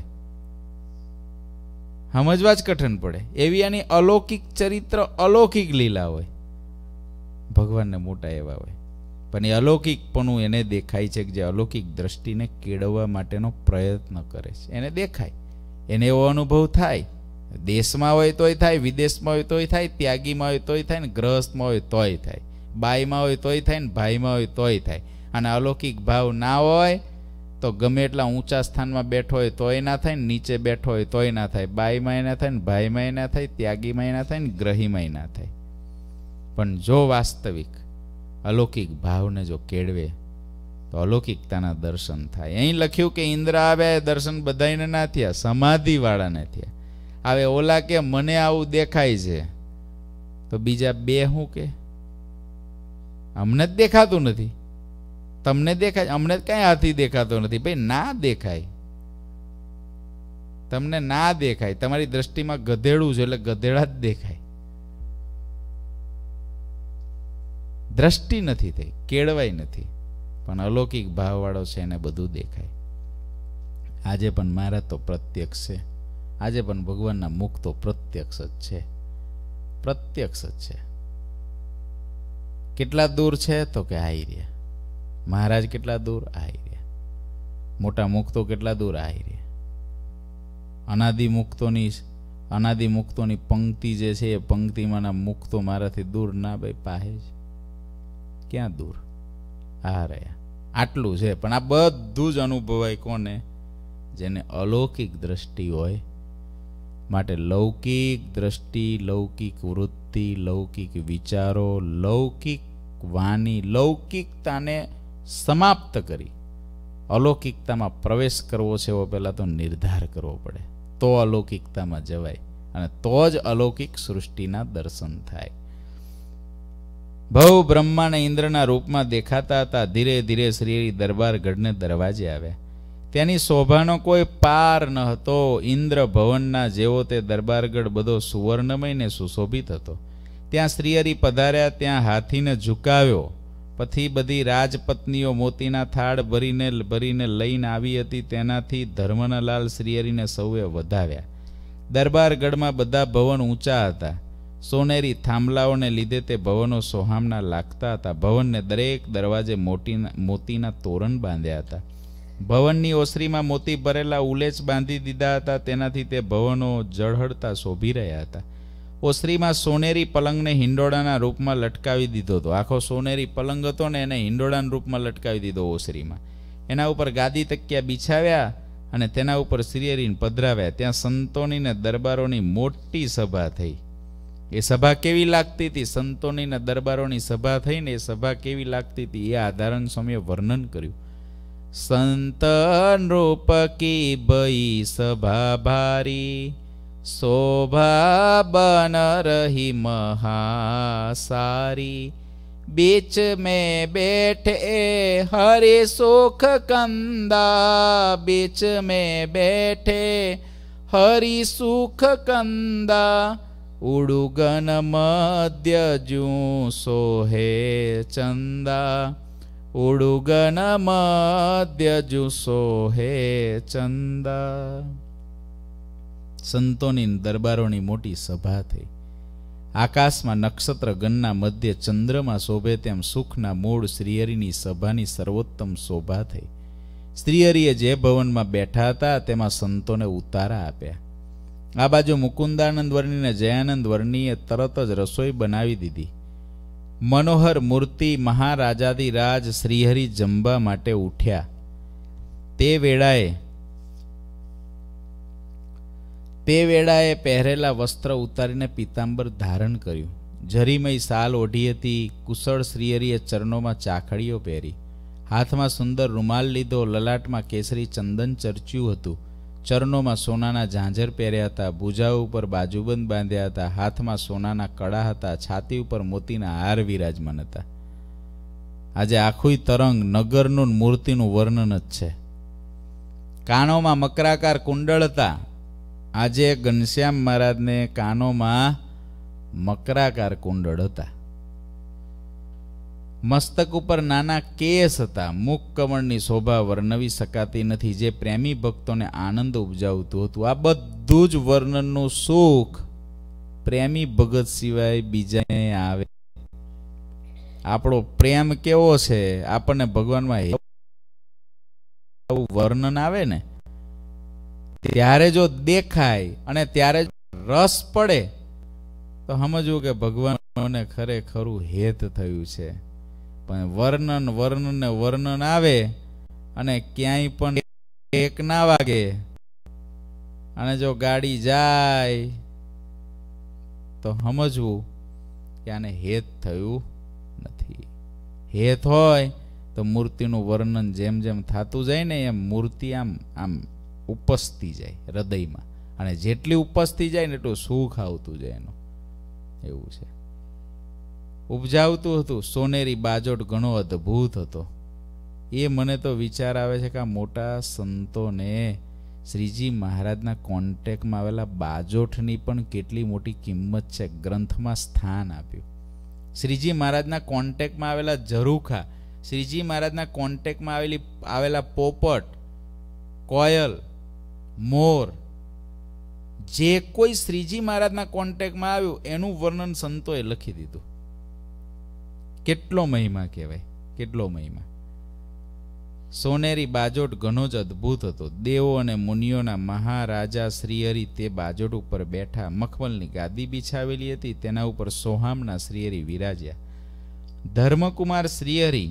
સમજવા જ કઠણ પડે. એવી આની અલૌકિક ચરિત્ર, અલૌકિક લીલા હોય, ભગવાનને મોટા એવા હોય. પણ એ અલૌકિકપણું એને દેખાય છે કે જે અલૌકિક દ્રષ્ટિને કેળવવા માટેનો પ્રયત્ન કરે છે. એને દેખાય, એને એવો અનુભવ થાય. દેશમાં હોય તોય થાય, વિદેશમાં હોય તોય થાય, ત્યાગીમાં હોય તોય થાય, ને ગ્રહસ્થમાં હોય તોય થાય, બાઈમાં હોય તોય થાય, ને ભાઈમાં હોય તોય થાય. અને અલૌકિક ભાવ ના હોય તો ગમે એટલા ઊંચા સ્થાનમાં બેઠો હોય તોય ના થાય, ને નીચે બેઠો હોય તોય ના થાય, બાઈમાં ના થાય, ને ભાઈમાં ના થાય, ત્યાગીમાં ના થાય, ને ગ્રહીમાં ના થાય. પણ જો વાસ્તવિક અલૌકિક ભાવને જો કેળવે તો અલૌકિકતાના દર્શન થાય. અહીં લખ્યું કે ઇન્દ્ર આવ્યા, દર્શન બધાને ના થયા, સમાધિ વાળાને થયા. હવે ઓલા કે મને આવું દેખાય છે, તો બીજા બે શું કે અમને જ દેખાતું નથી, તમને દેખાય, અમને કઈ હાથી દેખાતો નથી. ભાઈ ના દેખાય, તમને ના દેખાય. તમારી દ્રષ્ટિમાં ગધેડું છે એટલે ગધેડા જ દેખાય. દ્રષ્ટિ નથી થઈ, કેળવાય નથી. પણ અલૌકિક ભાવવાળો છે એને બધું દેખાય. આજે પણ મારા તો પ્રત્યક્ષ છે, આજે પણ ભગવાનના મુખ તો પ્રત્યક્ષ જ છે, પ્રત્યક્ષ જ છે. કેટલા દૂર છે તો કે આઈ રહ્યા. મહારાજ કેટલા દૂર? આઈ રહ્યા. મોટા મુખ તો કેટલા દૂર? આઈ રહ્યા. અનાદિ મુક્તોની અનાદિ મુક્તોની પંક્તિ જે છે એ પંક્તિમાંના મુખ તો મારાથી દૂર ના, ભાઈ પાસે જ. ક્યાં દૂર? આ રહ્યા. આટલું છે. પણ આ બધું જ અનુભવાય કોને? જેને અલૌકિક દ્રષ્ટિ હોય. માટે લૌકિક દ્રષ્ટિ, લૌકિક વૃત્તિ, લૌકિક વિચારો, લૌકિક વાણી, લૌકિકતાને સમાપ્ત કરી અલૌકિકતામાં પ્રવેશ કરવો છે એવો પહેલા તો નિર્ધાર કરવો પડે. તો અલૌકિકતામાં જવાય અને તો જ અલૌકિક સૃષ્ટિના દર્શન થાય. ભવ બ્રહ્માને ઇન્દ્રના રૂપમાં દેખાતા હતા. ધીરે ધીરે શ્રી દરબારગઢને દરવાજે આવ્યા. તેની શોભાનો કોઈ પાર ન હતો. ઇન્દ્ર ભવનના જેવો તે દરબારગઢ બધો સુવર્ણમય ને સુશોભિત હતો. ત્યાં શ્રીહરિ પધાર્યા. ત્યાં હાથીને ઝુકાવ્યો. પછી બધી રાજપત્નીઓ મોતીના થાળ ભરીને ભરીને લઈને આવી હતી. તેનાથી ધર્મના લાલ શ્રીહરિને સૌએ વધાવ્યા. દરબારગઢમાં બધા ભવન ઊંચા હતા. સોનેરી થાંભલાઓને લીધે તે ભવનો સોહામણા લાગતા હતા. ભવનને દરેક દરવાજે મોટી મોતીના તોરણ બાંધ્યા હતા. ભવનની ઓસરીમાં મોતી ભરેલા ઉલેચ બાંધી દીધા હતા. તેનાથી તે ભવનો ઝળહળતા શોભી રહ્યા હતા. ઓસરીમાં સોનેરી પલંગને હિંડોળાના રૂપમાં લટકાવી દીધો હતો. આખો સોનેરી પલંગ હતો ને એને હિંડોળાના રૂપમાં લટકાવી દીધો ઓસરીમાં. એના ઉપર ગાદી તકિયા બિછાવ્યા અને તેના ઉપર શ્રીહરિને પધરાવ્યા. ત્યાં સંતોની ને દરબારોની મોટી સભા થઈ. એ સભા કેવી લાગતી હતી? સંતોની ને દરબારોની સભા થઈ ને એ સભા કેવી લાગતી હતી એ આધારણ સ્વામીએ વર્ણન કર્યું. સંત નૃપ કી ભઈ સભા ભારી, શોભા બન રહી મહાસારી. बीच में बैठे हरे सुख कंदा, बीच में बैठे हरि सुख कंदा. उड़ुगन मध्य जू सोहे चंदा, उड़ुगन मध्य जू सोहे चंदा. સંતોની દરબારોની મોટી સભા થઈ. આકાશમાં નક્ષત્ર ગણના મધ્ય ચંદ્રમાં શોભે તેમ સુખના મૂળ શ્રીહરિની સભાની સર્વોત્તમ શોભા થઈ. શ્રીહરિએ જે ભવનમાં બેઠા હતા તેમાં સંતોને ઉતારા આપ્યા. આ બાજુ મુકુંદાનંદ વર્ણી અને જયાનંદ વર્ણીએ તરત જ રસોઈ બનાવી દીધી. મનોહર મૂર્તિ મહારાજાધિરાજ શ્રીહરિ જમવા માટે ઉઠ્યા. તે વેળાએ તે વેળાએ પહેરેલા વસ્ત્ર ઉતારીને પીતાંબર ધારણ કર્યું. જરીમય સાલ ઓઢી હતી. કુશળ શ્રીહરિએ ચરણોમાં ચાખડીઓ પહેરી. હાથમાં સુંદર રૂમાલ લીધો. લલાટમાં કેસરી ચંદન ચરચ્યું હતું. ચરણોમાં સોનાના ઝાંઝર પહેર્યા હતા. ભુજા ઉપર બાજુબંધ બાંધ્યા હતા. હાથમાં સોનાના કડા હતા. છાતી ઉપર મોતીના હાર વિરાજમાન હતા. આજે આખું તરંગ નગરનું મૂર્તિનું વર્ણન જ છે. કાનોમાં મકરાકાર કુંડળ હતા. આજે ઘનશ્યામ મહારાજને કાનોમાં મકરાકાર કુંડળ હતા. મસ્તક ઉપર નાના કેસ હતા. મુખ કમળની શોભા વર્ણવી શકાતી નથી, જે પ્રેમી ભક્તોને આનંદ ઉપજાવતું હતું. આ બધું જ વર્ણનનું સુખ પ્રેમી ભગત સિવાય બીજાને આવે. આપણો પ્રેમ કેવો છે, આપણને ભગવાનમાં વર્ણન આવે ને ત્યારે જો દેખાય અને ત્યારે રસ પડે તો સમજવું કે ભગવાન મને ખરેખરું હેત થયું છે. પણ વર્ણન વર્ણન ને વર્ણન આવે અને ક્યાંય પણ એક ના વાગે અને જો ગાડી જાય તો સમજવું કે આને હેત થયું નથી. હેત હોય તો મૂર્તિનું વર્ણન જેમ જેમ થતું જાય ને એમ મૂર્તિ આમ આમ ઉપસતી જાય હૃદયમાં, અને જેટલી ઉપસતી જાય ને એટલું સુખ આવતું જાય એનું. એવું છે. ઉપજાવતું હતું. સોનેરી બાજોટ ઘણો અદ્ભુત હતો. એ મને તો વિચાર આવે છે કે આ મોટા સંતોને શ્રીજી મહારાજના કોન્ટેક્ટમાં આવેલા બાજોઠની પણ કેટલી મોટી કિંમત છે, ગ્રંથમાં સ્થાન આપ્યું. શ્રીજી મહારાજના કોન્ટેક્ટમાં આવેલા ઝરૂખા, શ્રીજી મહારાજના કોન્ટેક્ટમાં આવેલી આવેલા પોપટ, કોયલ, મોર, જે કોઈ શ્રીજી મહારાજના કોન્ટેક્ટમાં આવ્યું એનું વર્ણન સંતોએ લખી દીધું. કેટલો મહિમા કહેવાય, કેટલો મહિમા. સોનેરી બાજોટ ઘણો જ અદ્ભુત હતો. દેવો અને મુનિઓના મહારાજા શ્રીહરિ તે બાજોટ ઉપર બેઠા. મખમલની ગાદી બિછાવેલી હતી, તેના ઉપર સોહામના શ્રીહરિ વિરાજ્યા. ધર્મકુમાર શ્રીહરિ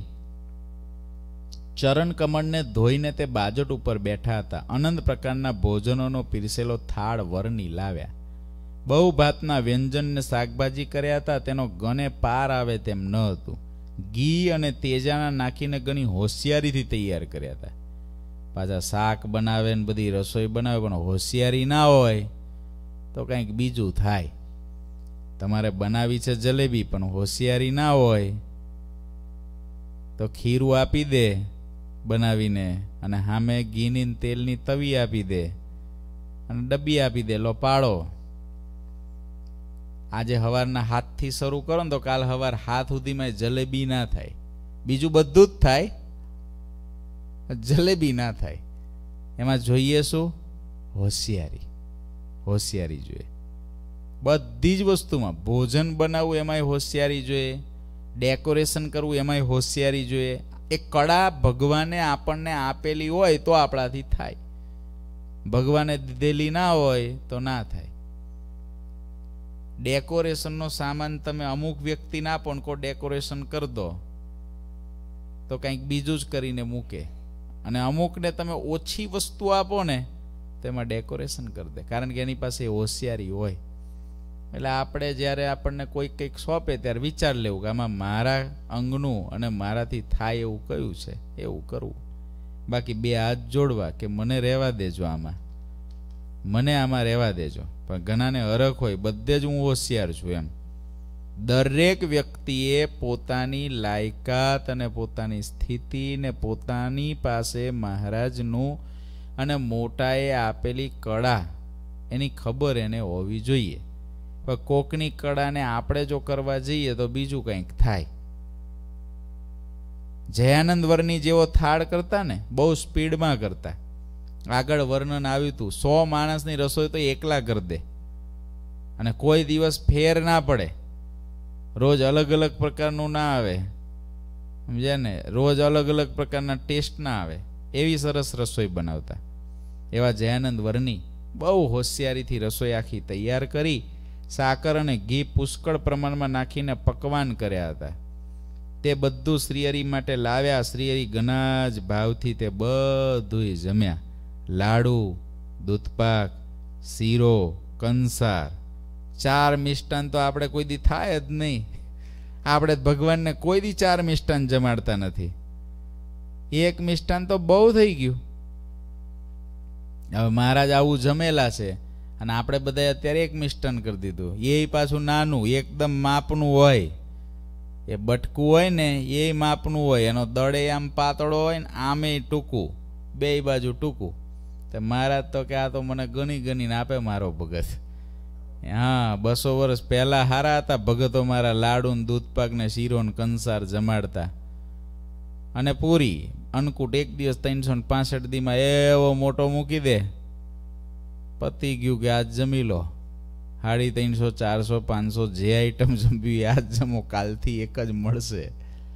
ચરણ કમળને ધોઈને તે બાજોટ ઉપર બેઠા હતા. અનંત પ્રકારના ભોજનોનો પીરસેલો થાળ વરની લાવ્યા. બહુ ભાતના વ્યંજન ને શાકભાજી કર્યા હતા. તેનો ગને પાર આવે તેમ ન હતું. ઘી અને તેજાના નાખીને ઘણી હોશિયારીથી તૈયાર કર્યા હતા. પાછા શાક બનાવે ને બધી રસોઈ બનાવે, પણ હોશિયારી ના હોય તો કંઈક બીજું થાય. તમારે બનાવી છે જલેબી, પણ હોશિયારી ના હોય તો ખીરું આપી દે બનાવીને, અને સામે ઘીની તેલની તવી આપી દે અને ડબ્બી આપી દે, લો પાડો. આજે હવારના હાથથી શરૂ કરો ને તો કાલ હવાર હાથ સુધીમાં જલેબી ના થાય. બીજું બધું જ થાય, જલેબી ના થાય. એમાં જોઈએ શું? હોશિયારી. હોશિયારી જોઈએ બધી જ વસ્તુમાં. ભોજન બનાવવું એમાંય હોશિયારી જોઈએ, ડેકોરેશન કરવું એમાંય હોશિયારી જોઈએ. એ કળા ભગવાને આપણને આપેલી હોય તો આપણાથી થાય, ભગવાને દીધેલી ના હોય તો ના થાય. ડેકોરેશનનો સામાન તમે અમુક વ્યક્તિને આપો ને કો ડેકોરેશન કરી દો તો કંઈક બીજું જ કરીને મૂકે, અને અમુકને તમે ઓછી વસ્તુ આપો ને તેમાં ડેકોરેશન કરી દે, કારણ કે એની પાસે હોશિયારી હોય. એટલે આપણે જ્યારે આપણને કોઈ કંઈક સોંપે ત્યારે વિચાર લેવું કે આમાં મારા અંગનું અને મારાથી થાય એવું કયું છે, એવું કરવું. બાકી બે હાથ જોડવા કે મને રહેવા દેજો, આમાં મને આમાં રહેવા દેજો. પણ ઘણાને હરખ હોય બધે જ હું હોશિયાર છું એમ. દરેક વ્યક્તિએ પોતાની લાયકાત અને પોતાની સ્થિતિ ને પોતાની પાસે મહારાજનું અને મોટાએ આપેલી કળા એની ખબર એને હોવી જોઈએ. પણ કોકની કળાને આપણે જો કરવા જઈએ તો બીજું કંઈક થાય. જયાનંદ વર્ણી જેવો થાળ કરતા ને, બહુ સ્પીડમાં કરતા. આગળ વર્ણન આવ્યું હતું, સો માણસની રસોઈ તો એકલા કરી દે અને કોઈ દિવસ ફેર ના પડે. રોજ અલગ અલગ પ્રકારનું ના આવે, સમજ્યા ને? રોજ અલગ અલગ પ્રકારના ટેસ્ટ ના આવે, એવી સરસ રસોઈ બનાવતા. એવા જયાનંદ વર્ણી બહુ હોશિયારીથી રસોઈ આખી તૈયાર કરી, સાકર અને ઘી પુષ્કળ પ્રમાણમાં નાખીને પકવાન કર્યા હતા. તે બધું શ્રીહરિ માટે લાવ્યા. શ્રીહરિ ઘણા જ ભાવથી તે બધું જમ્યા. લાડુ, દૂધપાક, શીરો, કંસાર, ચાર મિષ્ટાન તો આપણે કોઈ દી થાય જ નહીં. આપણે ભગવાનને કોઈ દી ચાર મિષ્ટાન જમાડતા નથી. એક મિષ્ટાન તો બહુ થઈ ગયું. હવે મહારાજ આવું જમેલા છે અને આપણે બધા અત્યારે એક મિષ્ટાન કરી દીધું. એ પાછું નાનું, એકદમ માપનું હોય. એ બટકું હોય ને એ માપનું હોય, એનો દડે આમ પાતળો હોય ને આમે ટૂંકું, બે બાજુ ટૂંકું. તો મહારાજ તો કે આ તો મને ગણી ગણીને આપે મારો ભગત, હા, બસો વર્ષ પહેલા હારા હતા ભગતો મારા, લાડુ ને દૂધપાક ને શીરો ને કંસાર જમાડતા. અને પૂરી અન્નકૂટ એક દિવસ ત્રણસો ને પાસઠ દીમાં એવો મોટો મૂકી દે, પતી ગયું કે આજ જમી લો. સાડી ત્રણસો ચારસો પાંચસો જે આઈટમ જમવી આજ જમો, કાલથી એક જ મળશે.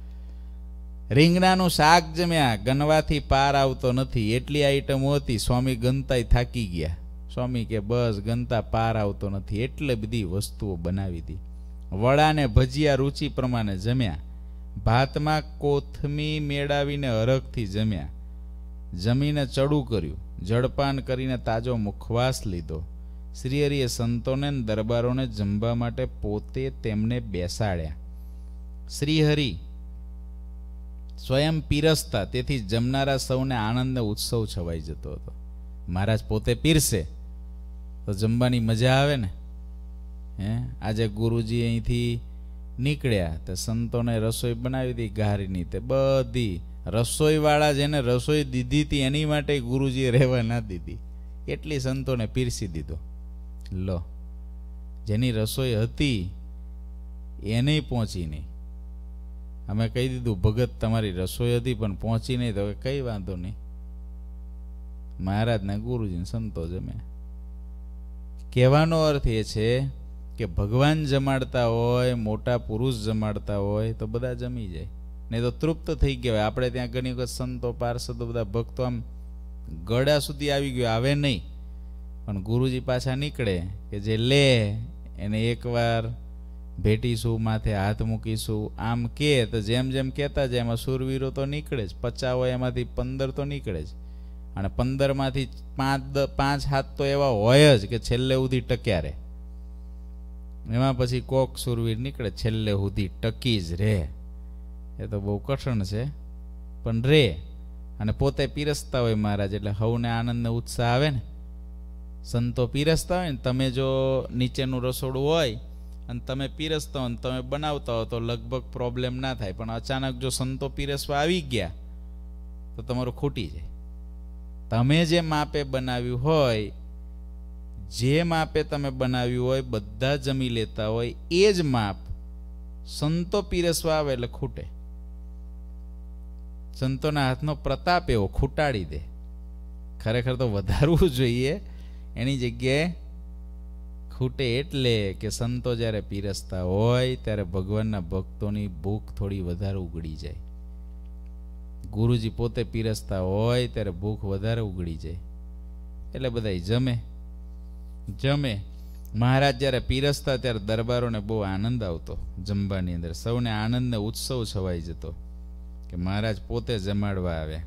રીંગણાનું શાક જમ્યા, ગણવાથી પાર આવતો નથી, એટલી આઈટમો હતી. સ્વામી ગણતાય થાકી ગયા. સ્વામી કે બસ ગણતા પાર આવતો નથી, એટલે બધી વસ્તુઓ બનાવી હતી. વડા ને ભજીયા રુચિ પ્રમાણે જમ્યા. ભાતમાં કોથમી મેળાવીને હરખથી જમ્યા. જમીને ચડું કર્યું, જળપાન કરીને તાજો મુખવાસ લીધો. શ્રીહરિએ સંતોને દરબારોને જમવા માટે પોતે તેમને બેસાડ્યા. શ્રીહરિ સ્વયં પીરસતા, તેથી જમનારા સૌને આનંદ ઉત્સવ છવાઈ જતો હતો. મહારાજ પોતે પીરસે તો જમવાની મજા આવે ને. હે આજે ગુરુજી અહીંથી નીકળ્યા તો સંતોને રસોઈ બનાવી હતી ગારીની, તે બધી રસોઈ વાળા જેને રસોઈ દીધી હતી એની માટે ગુરુજીએ રહેવા ના દીધી, એટલી સંતોને પીરસી દીધો. લો, જેની રસોઈ હતી એને પહોંચી નહીં. અમે કહી દીધું ભગત તમારી રસોઈ હતી પણ પહોંચી નહીં, તો કઈ વાંધો નહીં, મહારાજ ને ગુરુજી સંતો જમે. કહેવાનો અર્થ એ છે કે ભગવાન જમાડતા હોય, મોટા પુરુષ જમાડતા હોય તો બધા જમી જાય, નહીં તો તૃપ્ત થઈ ગયા. આપણે ત્યાં ઘણી વખત સંતો પાર્ષદો બધા ભક્તો આમ ગળા સુધી આવી ગયો, આવે નહીં, પણ ગુરુજી પાછા નીકળે કે જે લે એને એકવાર ભેટીશું, માથે હાથ મૂકીશું, આમ કે તો જેમ જેમ કહેતા જાય એમાં સુરવીરો તો નીકળે જ. પચાસ હોય એમાંથી પંદર તો નીકળે જ, અને પંદર માંથી પાંચ પાંચ હાથ તો એવા હોય જ કે છેલ્લે સુધી ટક્યા રહે. એમાં પછી કોક સુરવીર નીકળે છેલ્લે સુધી ટકી જ રહે. એ તો બહુ કઠણ છે પણ રે. અને પોતે પીરસતા હોય મહારાજ, એટલે હવને આનંદ ને ઉત્સાહ આવે ને. સંતો પીરસતા હોય ને, તમે જો નીચેનું રસોડું હોય અને તમે પીરસતા હો, તમે બનાવતા હો તો લગભગ પ્રોબ્લેમ ના થાય. પણ અચાનક જો સંતો પીરસવા આવી ગયા તો તમારું ખૂટી જાય. તમે જે માપે બનાવ્યું હોય, જે માપે તમે બનાવ્યું હોય, બધા જમી લેતા હોય, એ જ માપ સંતો પીરસવા આવે એટલે ખૂટે. સંતોના હાથનો પ્રતાપ એવો ખૂટાડી દે. ખરેખર તો વધારવું જોઈએ, એની જગ્યાએ ખૂટે. એટલે કે સંતો જ્યારે પીરસતા હોય ત્યારે ભગવાનના ભક્તોની ભૂખ થોડી વધારે ઉગડી જાય. ગુરુજી પોતે પીરસતા હોય ત્યારે ભૂખ વધારે ઉગડી જાય, એટલે બધા જમે જમે મહારાજ જ્યારે પીરસતા ત્યારે દરબારોને બહુ આનંદ આવતો જમવાની અંદર. સૌને આનંદ ને ઉત્સવ છવાઈ જતો કે મહારાજ પોતે જમાડવા આવ્યા.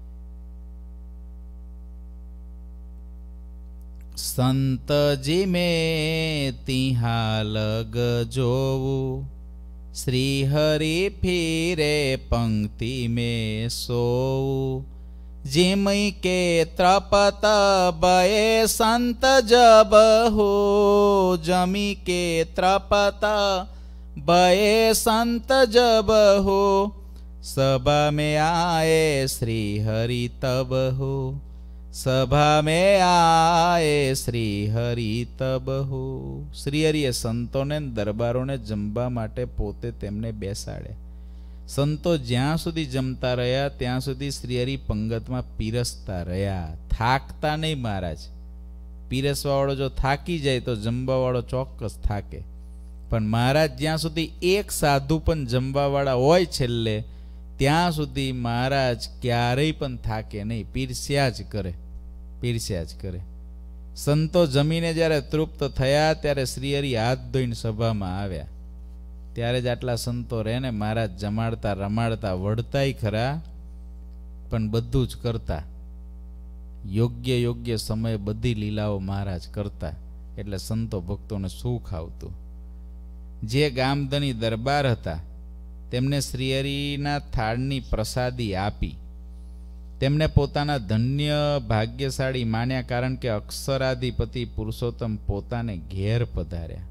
સંતજી મેં તિહા લગ જોવું, શ્રી હરિ ફીરે પંક્તિ મેં સોવું. जिमि के त्रपत बये संत जब हो, जमी के त्रपत बये संत जब हो, सभा में आए श्री हरि तब हो, सभा में आए श्री हरि तब हो. श्री हरिએ સંતોને દરબારોને જમવા માટે પોતે તેમને બેસાડ્યા. સંતો જ્યાં સુધી જમતા રહ્યા ત્યાં સુધી શ્રીહરિ પંગતમાં પીરસતા રહ્યા, થાકતા નહીં મહારાજ. પીરસવા વાળો જો થાકી જાય તો જમવા વાળો ચોક્કસ થાકે, પણ મહારાજ જ્યાં સુધી એક સાધુ પણ જમવા વાળા હોય છેલ્લે ત્યાં સુધી મહારાજ ક્યારેય પણ થાકે નહીં, પીરસ્યા જ કરે, પીરસ્યા જ કરે. સંતો જમીને જ્યારે તૃપ્ત થયા ત્યારે શ્રીહરિ હાથ ધોઈને સભામાં આવ્યા. ત્યારે જ આટલા સંતો રહે ને, મહારાજ જમાડતા રમાડતા વળતાય ખરા, પણ બધું જ કરતા. યોગ્ય યોગ્ય સમયે બધી લીલાઓ મહારાજ કરતા, એટલે સંતો ભક્તોને સુખ આવતું. જે ગામધની દરબાર હતા તેમને શ્રીહરિના થાળની પ્રસાદી આપી. તેમને પોતાના ધન્ય ભાગ્યશાળી માન્યા, કારણ કે અક્ષરાધિપતિ પુરુષોત્તમ પોતાને ઘેર પધાર્યા.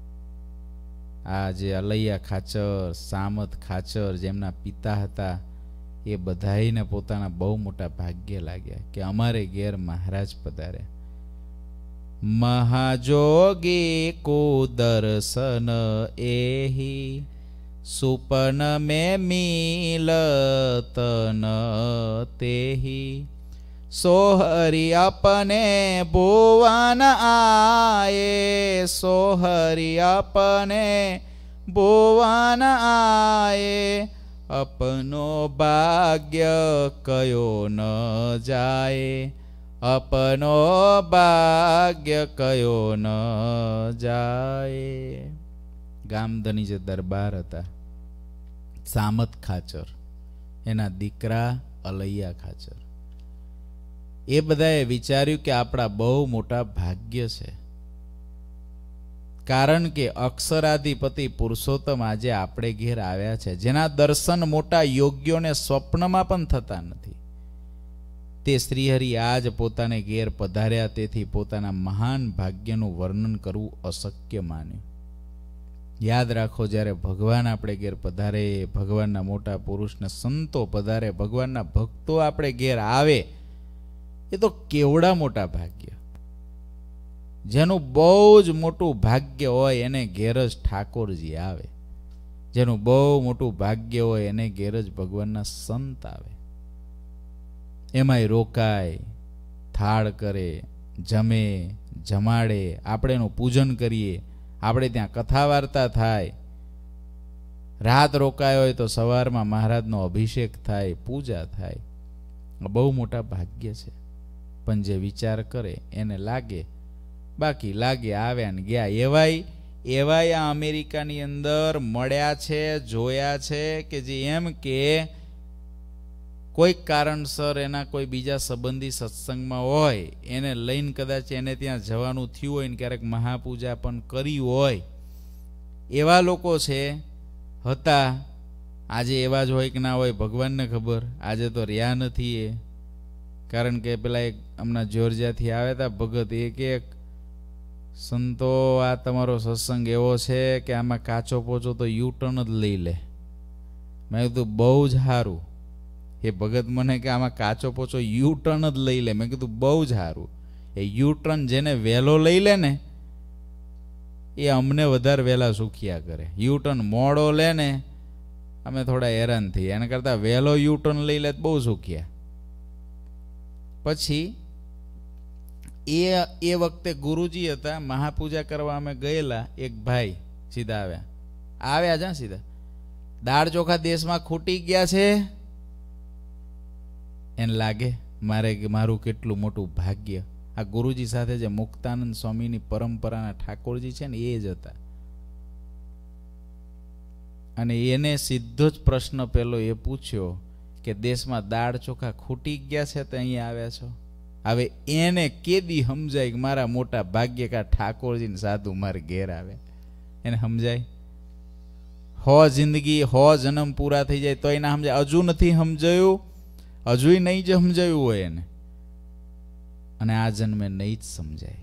આ જે અલૈયા ખાચર, સામત ખાચર જેમના પિતા હતા, એ બધાઈને પોતાના બહુ મોટા ભાગ્ય લાગ્યા કે અમારે ઘેર મહારાજ પધાર્યા. महाजोगी को दर्शन एही सुपन में मिलत न तेही सोहरी अपने भुवन आए सोहरी अपने भुवन आए अपनो भाग्य कयो न जाए अपनो भाग्य कयो न जाए। गामधनी जे दरबार हता सामत खाचर एना दीकरा अलैया खाचर ए बधाए विचार्યું કે આપણા બહુ મોટા ભાગ્ય છે, કારણ કે અક્ષરાધિપતિ પુરુષોત્તમ આજે આપણે ઘેર આવ્યા છે, જેના દર્શન મોટા યોગ્યોને સ્વપ્નમાં પણ થતા નથી. તે શ્રીહરિ આજ પોતાને ઘેર પધાર્યા, તેથી પોતાના મહાન ભાગ્યનું વર્ણન કરવું અશક્ય માન્યું. યાદ રાખો, જ્યારે ભગવાન આપણે ઘેર પધારે, ભગવાનના મોટા પુરુષને સંતો પધારે, ભગવાનના ભક્તો આપણે ઘેર આવે, એ તો કેવડા મોટા ભાગ્ય. જેનું બહુ જ મોટું ભાગ્ય હોય એને ઘેર જ ઠાકોરજી આવે, જેનું બહુ મોટું ભાગ્ય હોય એને ઘેર જ ભગવાનના સંત આવે. એમાંય રોકાય, થાળ કરે, જમે, જમાડે, આપણે એનું પૂજન કરીએ, આપણે ત્યાં કથા વાર્તા થાય, રાત રોકાય હોય તો સવારમાં મહારાજનો અભિષેક થાય, પૂજા થાય. બહુ મોટા ભાગ્ય છે. પણ જે વિચાર કરે એને લાગે, બાકી લાગે આવ્યા ને ગયા. એવાય એવાય આ અમેરિકાની અંદર મળ્યા છે, જોયા છે કે જે એમ કે કોઈક કારણસર એના કોઈ બીજા સંબંધી સત્સંગમાં હોય, એને લઈને કદાચ એને ત્યાં જવાનું થયું હોય ને ક્યારેક મહાપૂજા પણ કરી હોય, એવા લોકો છે હતા. આજે એવા જ હોય કે ના હોય ભગવાનને ખબર. આજે તો રહ્યા નથી એ, કારણ કે પેલા એક હમણાં જોર્જિયાથી આવ્યા હતા ભગત, એક એક સંતો આ તમારો સત્સંગ એવો છે કે આમાં કાચો પોચો તો યુટર્ન જ લઈ લે. મેં કીધું બહુ જ સારું. એ ભગત મને કે આમાં કાચો પોચો યુટર્ન જ લઈ લે. મેં કીધું બહુ જ સારું. એ યુટર્ન જેને વહેલો લઈ લે ને એ અમને વધારે વહેલા સુખિયા કરે. યુટર્ન મોડો લે ને અમે થોડા હેરાન થઈએ, એના કરતાં વહેલો યુટર્ન લઈ લે બહુ સુખિયા. પછી એ એ વખતે ગુરુજી હતા, મહાપૂજા કરવા અમે ગયેલા. એક ભાઈ સીધા આવ્યા આવ્યા જા સીધા દાળ ચોખા દેશમાં ખૂટી ગયા છે. એને લાગે મારે મારું કેટલું મોટું ભાગ્ય. આ ગુરુજી સાથે જે મુક્તાનંદ સ્વામીની પરંપરાના ઠાકોરજી છે ને એ જ હતા. અને એને સીધો જ પ્રશ્ન પેલો એ પૂછ્યો કે દેશમાં દાળ ચોખા ખૂટી ગયા છે તો અહીંયા આવ્યા છો. હવે એને કેદી સમજાય કે મારા મોટા ભાગ્ય કા ઠાકોરજીને સાધુ મારે ઘેર આવે? એને સમજાય? હો જિંદગી હો જન્મ પૂરા થઈ જાય તો એને સમજાય? હજુ નથી સમજાયું, હજુ નહીં જ સમજાયું હોય એને, અને આ જન્મે નહીં જ સમજાય.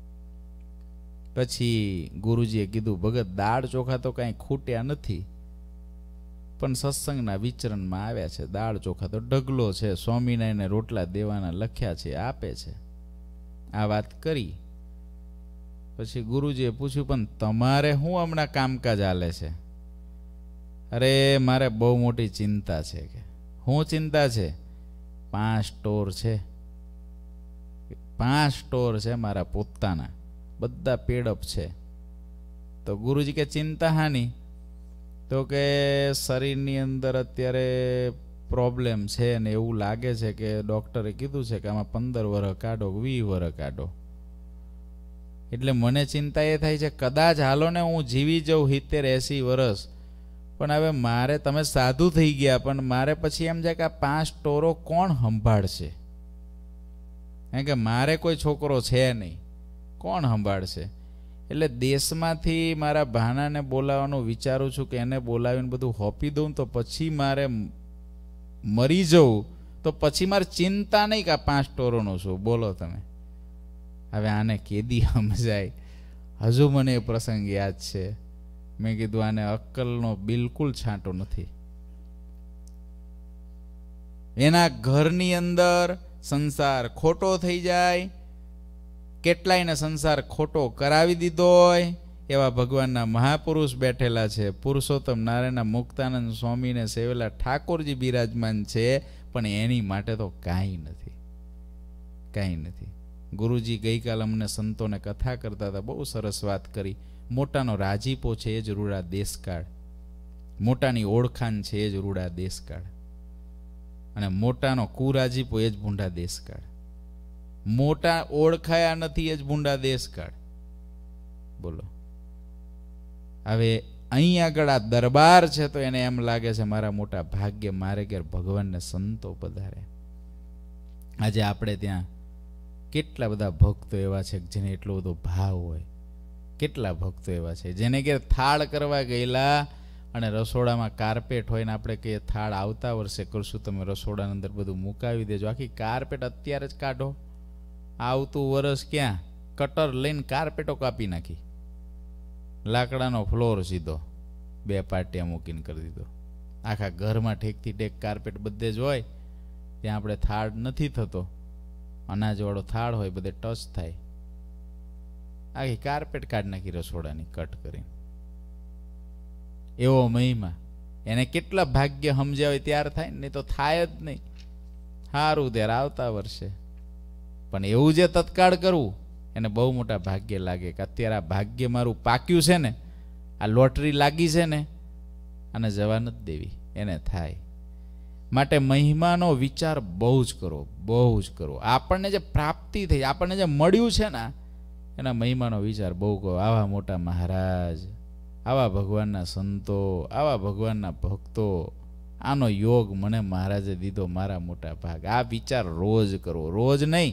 પછી ગુરુજીએ કીધું ભગત દાળ ચોખા તો કાંઈ ખૂટ્યા નથી, પણ સત્સંગના વિચરણમાં આવ્યા છે. દાળ ચોખા તો ઢગલો છે, સ્વામિનારાયણને રોટલા દેવાના લખ્યા છે, આપે છે. આ વાત કરી. પછી ગુરુજીએ પૂછ્યું પણ તમારે શું હમણાં કામકાજ હાલે છે? અરે મારે બહુ મોટી ચિંતા છે. કે શું ચિંતા છે? પાંચ સ્ટોર છે, પાંચ સ્ટોર છે મારા પોતાના, બધા પેડઅપ છે. તો ગુરુજી કે ચિંતા હાની? તો કે શરીરની અંદર અત્યારે પ્રોબ્લેમ છે ને એવું લાગે છે કે ડૉક્ટરે કીધું છે કે આમાં પંદર વર્ષ કાઢો, વીસ વર્ષ કાઢો. એટલે મને ચિંતા એ થાય છે કદાચ હાલો ને હું જીવી જાઉં સિત્તેર એસી વર્ષ, પણ હવે મારે તમે સાધુ થઈ ગયા, પણ મારે પછી એમ છે કે આ પાંચ સ્ટોરો કોણ સંભાળશે? કારણ કે મારે કોઈ છોકરો છે નહીં, કોણ સંભાળશે? એટલે દેશમાંથી મારા ભાણાને બોલાવવાનું વિચારું છું કે એને બોલાવીને બધું હોપી દઉં, તો પછી મારે મરી જવું તો પછી મારે ચિંતા નહીં કે આ પાંચ સ્ટોરોનો શું. બોલો તમે હવે આને કેદી સમજાય? હજુ મને એ પ્રસંગ યાદ છે. મેં કીધું આને અક્કલનો બિલકુલ છાંટો નથી. એના ઘરની અંદર સંસાર ખોટો થઈ જાય, કેટલાયને સંસાર ખોટો કરાવી દીધો હોય એવા ભગવાનના મહાપુરુષ બેઠેલા છે. પુરુષોત્તમ નારાયણના મુક્તાનંદ સ્વામીને સેવેલા ઠાકોરજી બિરાજમાન છે, પણ એની માટે તો કાંઈ નથી, કાંઈ નથી. ગુરુજી ગઈકાલ અમને સંતોને કથા કરતા હતા, બહુ સરસ વાત કરી. મોટાનો રાજીપો છે એ જ રૂડા દેશકાળ, મોટાની ઓળખાણ છે એ જ રૂડા દેશકાળ, અને મોટાનો કુરાજીપો એ જ ભૂંડા દેશકાળ. મોટા ઓળખાયા નથી એ જ ભૂંડા દેશકાળ. બોલો, હવે અહીં આગળ આ દરબાર છે તો એને એમ લાગે છે મારા મોટા ભાગ્ય, મારે ઘેર ભગવાનને સંતો પધારે. આજે આપણે ત્યાં કેટલા બધા ભક્તો એવા છે જેને એટલો બધો ભાવ હોય. કેટલા ભક્તો એવા છે જેને ઘેર થાળ કરવા ગયેલા અને રસોડામાં કાર્પેટ હોય ને આપણે કહીએ થાળ આવતા વર્ષે કરશું, તમે રસોડાની અંદર બધું મુકાવી દેજો. આખી કાર્પેટ અત્યારે જ કાઢો, આવતું વર્ષ ક્યાં કટર લઈને કાર્પેટો કાપી નાખી, લાકડાનો ફ્લોર સીધો બે પાટિયા મૂકીને કરી દીધો. આખા ઘરમાં ઠેકથી ઠેક કાર્પેટ બધે જ હોય, ત્યાં આપણે થાળ નથી થતો, અનાજવાળો થાળ હોય બધે ટચ થાય, આખી કાર્પેટ કાઢી નાખી રસોડાની કટ કરીને. એવો મહિમા એને કેટલા ભાગ્ય સમજાવે ત્યાર થાય ને, તો થાય જ નહીં. સારું ત્યારે આવતા વર્ષે, પણ એવું જે તત્કાળ કરવું એને બહુ મોટા ભાગ્ય લાગે કે અત્યારે આ ભાગ્ય મારું પાક્યું છે ને, આ લોટરી લાગી છે ને, અને જવા નથી દેવી, એને થાય. માટે મહિમાનો વિચાર બહુ જ કરો, બહુ જ કરો. આપણને જે પ્રાપ્તિ થઈ, આપણને જે મળ્યું છે ને, એના મહિમાનો વિચાર બહુ કરો. આવા મોટા મહારાજ, આવા ભગવાનના સંતો, આવા ભગવાનના ભક્તો, આનો યોગ મને મહારાજે દીધો, મારા મોટા ભાગ. આ વિચાર રોજ કરો, રોજ નહીં.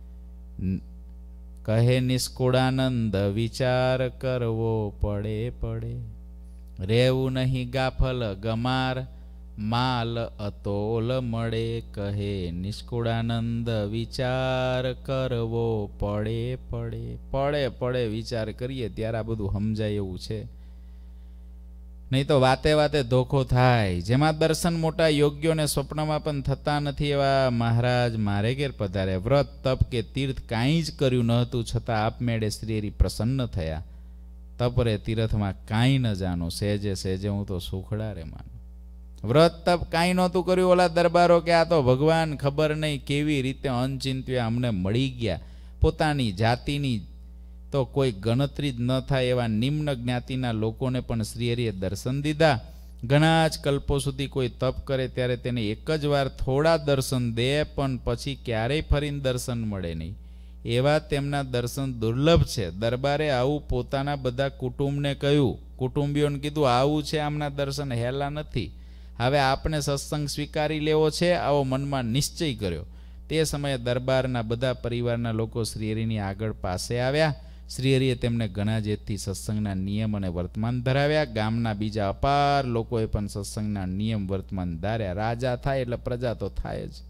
કહે નિષ્કુળાનંદ વિચાર કરવો પડે પડે, રેવું નહીં ગાફલ ગમાર, માલ અતોલ મળે. કહે નિષ્કુળાનંદ વિચાર કરવો પડે પડે, પડે પડે વિચાર કરીએ ત્યારે આ બધું સમજાય એવું છે. નહીં તો વાતે વાતે ધોખો થાય. જેમાં દર્શન મોટા યોગ્યોને સ્વપ્નમાં પણ થતા નથી એવા મહારાજ મારે ઘેર પધારે. વ્રત તપ કે તીર્થ કાંઈ જ કર્યું ન હતું, છતાં આપમેળે શ્રીહરિ પ્રસન્ન થયા. તપરે તીર્થમાં કાંઈ ન જાણો, સહેજે સહેજે હું તો સુખડા રે માનું. વ્રત તપ કાંઈ નહોતું કર્યું ઓલા દરબારો કે આ તો ભગવાન ખબર નહીં કેવી રીતે અનચિંત્ય અમને મળી ગયા. પોતાની જાતિની તો કોઈ ગણતરી જ ન થાય એવા નિમ્ન જ્ઞાતિના લોકોને પણ શ્રીહરિએ દર્શન દીધા. ઘણા જ કલ્પો સુધી કોઈ તપ કરે ત્યારે તેને એક જ વાર થોડા દર્શન દે, પણ પછી ક્યારેય ફરીને દર્શન મળે નહીં. એવા તેમના દર્શન દુર્લભ છે. દરબારે આવું પોતાના બધા કુટુંબને કહ્યું, કુટુંબીઓને કીધું આવું છે, આમના દર્શન હેલા નથી, હવે આપણે સત્સંગ સ્વીકારી લેવો છે, આવો મનમાં નિશ્ચય કર્યો. તે સમયે દરબારના બધા પરિવારના લોકો શ્રીહરિની આગળ પાસે આવ્યા. શ્રીહરિએ તેમને ઘણા જેથી સત્સંગના નિયમ અને વર્તમાન ધરાવ્યા. ગામના બીજા અપાર લોકોએ પણ સત્સંગના નિયમ વર્તમાન ધાર્યા. રાજા થાય એટલે પ્રજા તો થાય જ.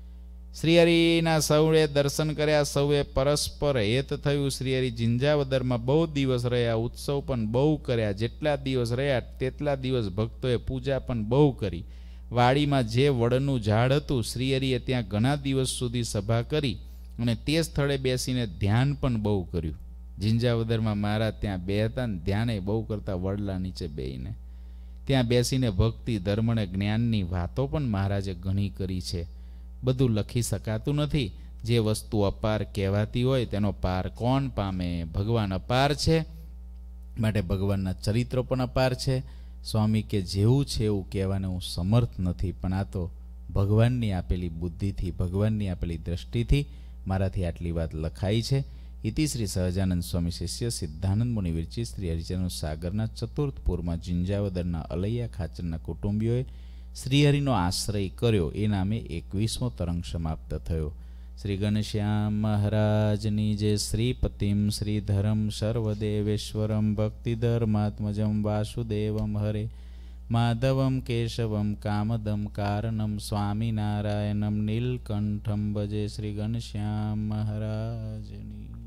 શ્રીહરિના સૌએ દર્શન કર્યા, સૌએ પરસ્પર હેત થયું. શ્રીહરિ જિંજાવદરમાં બહુ દિવસ રહ્યા, ઉત્સવ પણ બહુ કર્યા. જેટલા દિવસ રહ્યા તેટલા દિવસ ભક્તોએ પૂજા પણ બહુ કરી. વાડીમાં જે વડનું ઝાડ હતું, શ્રીહરિએ ત્યાં ઘણા દિવસ સુધી સભા કરી અને તે સ્થળે બેસીને ધ્યાન પણ બહુ કર્યું. જિંજાવદરમાં મહારાજ ત્યાં બેહતા ને ધ્યાને બહુ કરતા, વડલા નીચે બેહીને ત્યાં બેસીને ભક્તિ ધર્મ અને જ્ઞાનની વાતો પણ મહારાજે ઘણી કરી છે. બધું લખી શકાતું નથી. જે વસ્તુ અપાર કહેવાતી હોય તેનો પાર કોણ પામે? ભગવાન અપાર છે, માટે ભગવાનના ચરિત્રો પણ અપાર છે. સ્વામી કે જેવું છે એવું કહેવાને હું સમર્થ નથી, પણ આ તો ભગવાનની આપેલી બુદ્ધિથી, ભગવાનની આપેલી દ્રષ્ટિથી મારાથી આટલી વાત લખાઈ છે. ઇતિ શ્રી સહજાનંદ સ્વામી શિષ્ય સિદ્ધાનંદ મુનિ વિરચિત શ્રી હરિચરણ સાગરના ચતુર્થ પૂરમાં જિંજાવદરના અલૈયા ખાચરના કુટુંબીઓએ શ્રીહરિનો આશ્રય કર્યો એ નામે એકવીસમો તરંગ સમાપ્ત થયો. શ્રી ઘનશ્યામ મહારાજની જે શ્રીપતિમ શ્રીધરમ સર્વદેવેશ્વરમ ભક્તિધર્માત્મજમ વાસુદેવમ હરે માધવમ કેશવમ કામદમ કારણમ સ્વામિનારાયણમ નીલકંઠમ ભજે. શ્રી ઘનશ્યામ મહારાજની